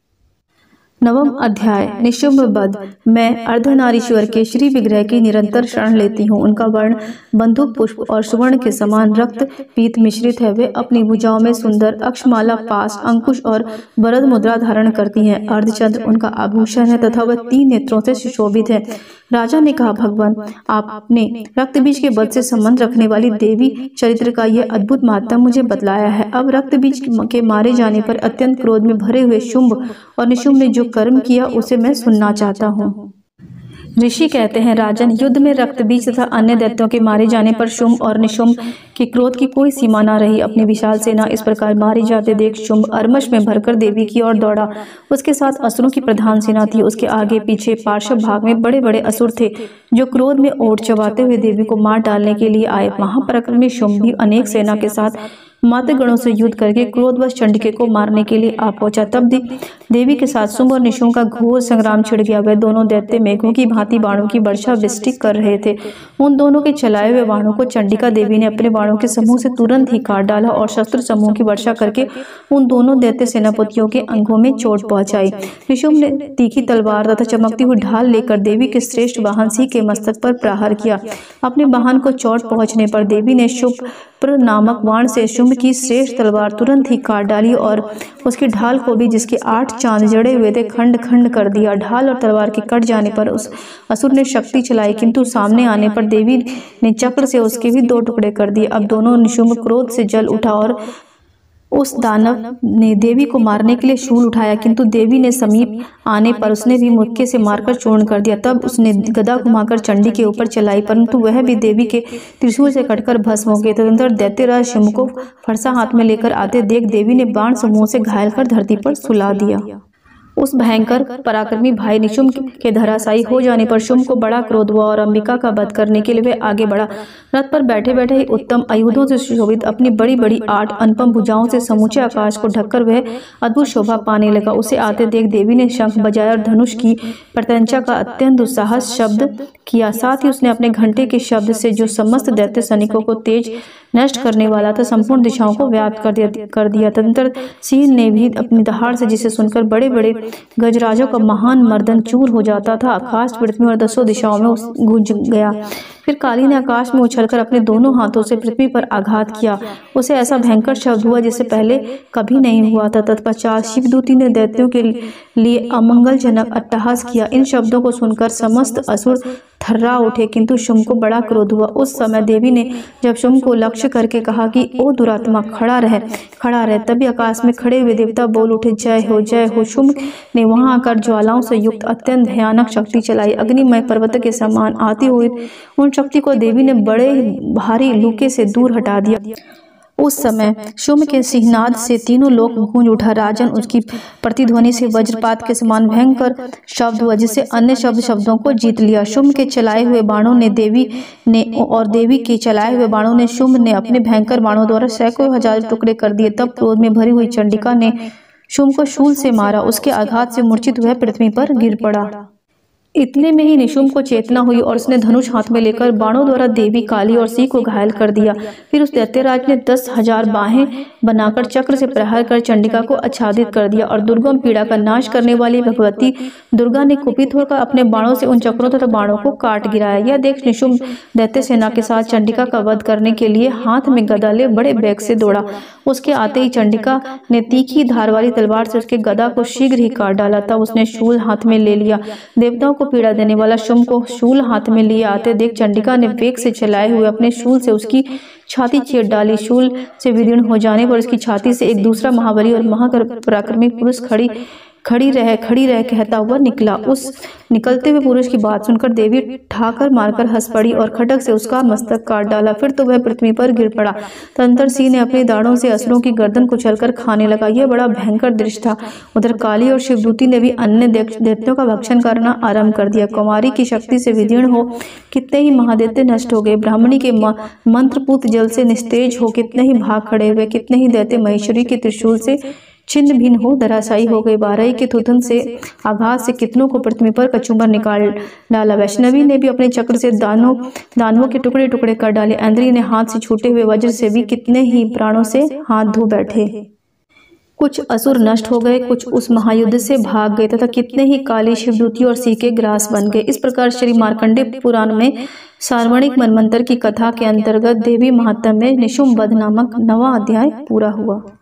9वां अध्याय निशुम्भ वध। मैं अर्धनारीश्वर के श्री विग्रह की निरंतर शरण लेती हूँ। उनका वर्ण बंदूक पुष्प और सुवर्ण के समान रक्त पीत मिश्रित है। वे अपनी भुजाओं में सुंदर अक्षमाला, पास, अंकुश और वरद मुद्रा धारण करती हैं। अर्धचंद्र उनका आभूषण है तथा वह 3 नेत्रों से सुशोभित है। राजा ने कहा, भगवान, आपने रक्तबीज के वध से संबंध रखने वाली देवी चरित्र का यह अद्भुत महात्म्य मुझे बतलाया है। अब रक्तबीज के मारे जाने पर अत्यंत क्रोध में भरे हुए शुंभ और निशुंभ ने जो कर्म किया उसे मैं सुनना चाहता हूँ। ऋषि कहते हैं, राजन, युद्ध में रक्तबीज तथा अन्य दैत्यों के मारे जाने पर शुंभ और निशुंभ के क्रोध की कोई सीमा न रही। अपनी विशाल सेना इस प्रकार मारे जाते देख शुंभ अर्मश में भरकर देवी की ओर दौड़ा। उसके साथ असुरों की प्रधान सेना थी। उसके आगे पीछे पार्श्व भाग में बड़े बड़े असुर थे जो क्रोध में ओट चबाते हुए देवी को मार डालने के लिए आए। महापराक्रमी शुंभ भी अनेक सेना के साथ मातृगणों से युद्ध करके क्रोधवश चंडिके को मारने के लिए आ पहुंचा। तब देवी के साथ शुंभ और निशुंभ का घोर संग्राम छिड़ गया। वे दोनों दैत्य मेघों की भांति बाणों की वर्षा वृष्टि कर रहे थे। उन दोनों के चलाए हुए बाणों को चंडिका देवी ने अपने बाणों के समूह से तुरंत ही काट डाला और शस्त्र समूह की वर्षा करके उन दोनों दैत्य सेनापतियों के अंगों में चोट पहुंचाई। निशुंभ ने तीखी तलवार तथा चमकती हुई ढाल लेकर देवी के श्रेष्ठ वाहन सिंह के मस्तक पर प्रहार किया। अपने वाहन को चोट पहुंचने पर देवी ने शुभ्र नामक बाण से शुंभ की श्रेष्ठ तलवार तुरंत ही काट डाली और उसकी ढाल को भी, जिसके 8 चांद जड़े हुए थे, खंड खंड कर दिया। ढाल और तलवार के कट जाने पर उस असुर ने शक्ति चलाई, किंतु सामने आने पर देवी ने चक्र से उसके भी 2 टुकड़े कर दिए। अब दोनों निशुंभ क्रोध से जल उठा और उस दानव ने देवी को मारने के लिए शूल उठाया, किंतु देवी ने समीप आने पर उसने भी मुक्के से मारकर चूर्ण कर दिया। तब उसने गदा घुमाकर चंडी के ऊपर चलाई, परंतु वह भी देवी के त्रिशूल से कटकर भस्म हो गए। तदनंतर दैत्यराज शुंभ को फरसा हाथ में लेकर आते देख देवी ने बाण समूह से घायल कर धरती पर सुला दिया। उस भयंकर पराक्रमी भाई निशुम्भ के धराशायी हो जाने पर शुम्भ को बड़ा क्रोध हुआ और अंबिका का वध करने के लिए वे आगे बढ़ा। रथ पर बैठे बैठे ही उत्तम आयुधों से सुशोभित अपनी बड़ी बड़ी 8 अनुपम भुजाओं से समूचे आकाश को ढककर वह अद्भुत शोभा पाने लगा। उसे आते देख देवी ने शंख बजाया और धनुष की प्रत्यंचा का अत्यंत दुस्साहस शब्द किया। साथ ही उसने अपने घंटे के शब्द से जो समस्त दैत्य सैनिकों को तेज नष्ट करने वाला था संपूर्ण दिशाओं को व्याप्त कर दिया। तदंतर सिंह ने भी अपनी दहाड़ से, जिसे सुनकर बड़े बड़े गजराजों का महान मर्दन चूर हो जाता था, आकाश पृथ्वी और 10 दिशाओं में गूंज गया। फिर काली ने आकाश में उछलकर अपने दोनों हाथों से पृथ्वी पर आघात किया। उसे ऐसा भयंकर शब्द हुआ जिससे पहले कभी नहीं हुआ था। तत्पश्चात शिवदूती ने दैत्यों के लिए अमंगलजनक अट्टहास किया। इन शब्दों को सुनकर समस्त असुर थर्रा उठे, किंतु शुम्भ को बड़ा क्रोध हुआ। उस समय देवी ने जब शुम्भ को लक्ष्य करके कहा कि ओ दुरात्मा, खड़ा रह, तभी आकाश में खड़े हुए देवता बोल उठे, जय हो जय हो। शुम्भ ने वहां आकर ज्वालाओं से युक्त अत्यंत भयानक शक्ति चलाई। अग्निमय पर्वत के समान आती हुई उन शक्ति को देवी ने बड़े भारी लूके से दूर हटा दिया। उस समय शुम्भ के सिंहनाद से तीनों लोक गूंज उठा। राजन, उसकी प्रतिध्वनि से वज्रपात के समान भयंकर शब्द हुआ, जिससे अन्य शब्दों को जीत लिया। शुम्भ के चलाए हुए बाणों ने देवी के चलाए हुए बाणों ने शुम्भ ने अपने भयंकर बाणों द्वारा सैकड़ों हजार टुकड़े कर दिए। तब क्रोध में भरी हुई चंडिका ने शुम्भ को शूल से मारा। उसके आघात से मूर्छित वह पृथ्वी पर गिर पड़ा। इतने में ही निशुम्भ को चेतना हुई और उसने धनुष हाथ में लेकर बाणों द्वारा देवी, काली और सिंह को घायल कर दिया। फिर उस दैत्यराज ने 10,000 बाहें बनाकर चक्र से प्रहार कर चंडिका को आच्छादित कर दिया और दुर्गम पीड़ा का नाश करने वाली भगवती दुर्गा ने कुपित होकर अपने बाणों से उन चक्रों तथा बाणों को काट गिराया। यह देख निशुम्भ दैत्य सेना के साथ चंडिका का वध करने के लिए हाथ में गदा ले बड़े वेग से दौड़ा। उसके आते ही चंडिका ने तीखी धार वाली तलवार से उसके गदा को शीघ्र ही काट डाला। तब उसने शूल हाथ में ले लिया। देवताओं को पीड़ा देने वाला शुम्भ को शूल हाथ में लिए आते देख चंडिका ने वेग से चलाए हुए अपने शूल से उसकी छाती चीर डाली। शूल से विदीर्ण हो जाने पर उसकी छाती से एक दूसरा महाबली और महापराक्रमी पुरुष खड़ी रह कहता हुआ निकला। उस निकलते हुए पुरुष की बात सुनकर देवी ठाकर मारकर हंस पड़ी और खटक से उसका मस्तक काट डाला। फिर तो वह पृथ्वी पर गिर पड़ा। तदंतर सिंह ने अपनी दाढ़ों से असुरों की गर्दन कुचलकर खाने लगा। यह बड़ा भयंकर दृश्य था। उधर काली और शिवदूती ने भी अन्य दैत्यों का भक्षण करना आरंभ कर दिया। कुमारी की शक्ति से विदीर्ण हो कितने ही महादैत्य नष्ट हो गए। ब्राह्मणी के मंत्रपूत जल से निस्तेज हो कितने ही भाग खड़े हुए। कितने ही दैत्य महेश्वरी के त्रिशूल से छिन्न भिन्न हो धराशायी हो गए। बाराही के थुथन से आघात से कितनों को पृथ्वी पर कचूमर निकाल डाला। वैष्णवी ने भी अपने चक्र से दानवों के टुकड़े टुकड़े कर डाले। ऐन्द्री ने हाथ से छूटे हुए वज्र से भी कितने ही प्राणों से हाथ धो बैठे। कुछ असुर नष्ट हो गए, कुछ उस महायुद्ध से भाग गए तथा कितने ही काली, शिवदूती और सिंह के ग्रास बन गए। इस प्रकार श्री मार्कंडेय पुराण में सार्वणिक मनवंतर की कथा के अंतर्गत देवी महात्म्य में निशुम्भ वध नामक 9वां अध्याय पूरा हुआ।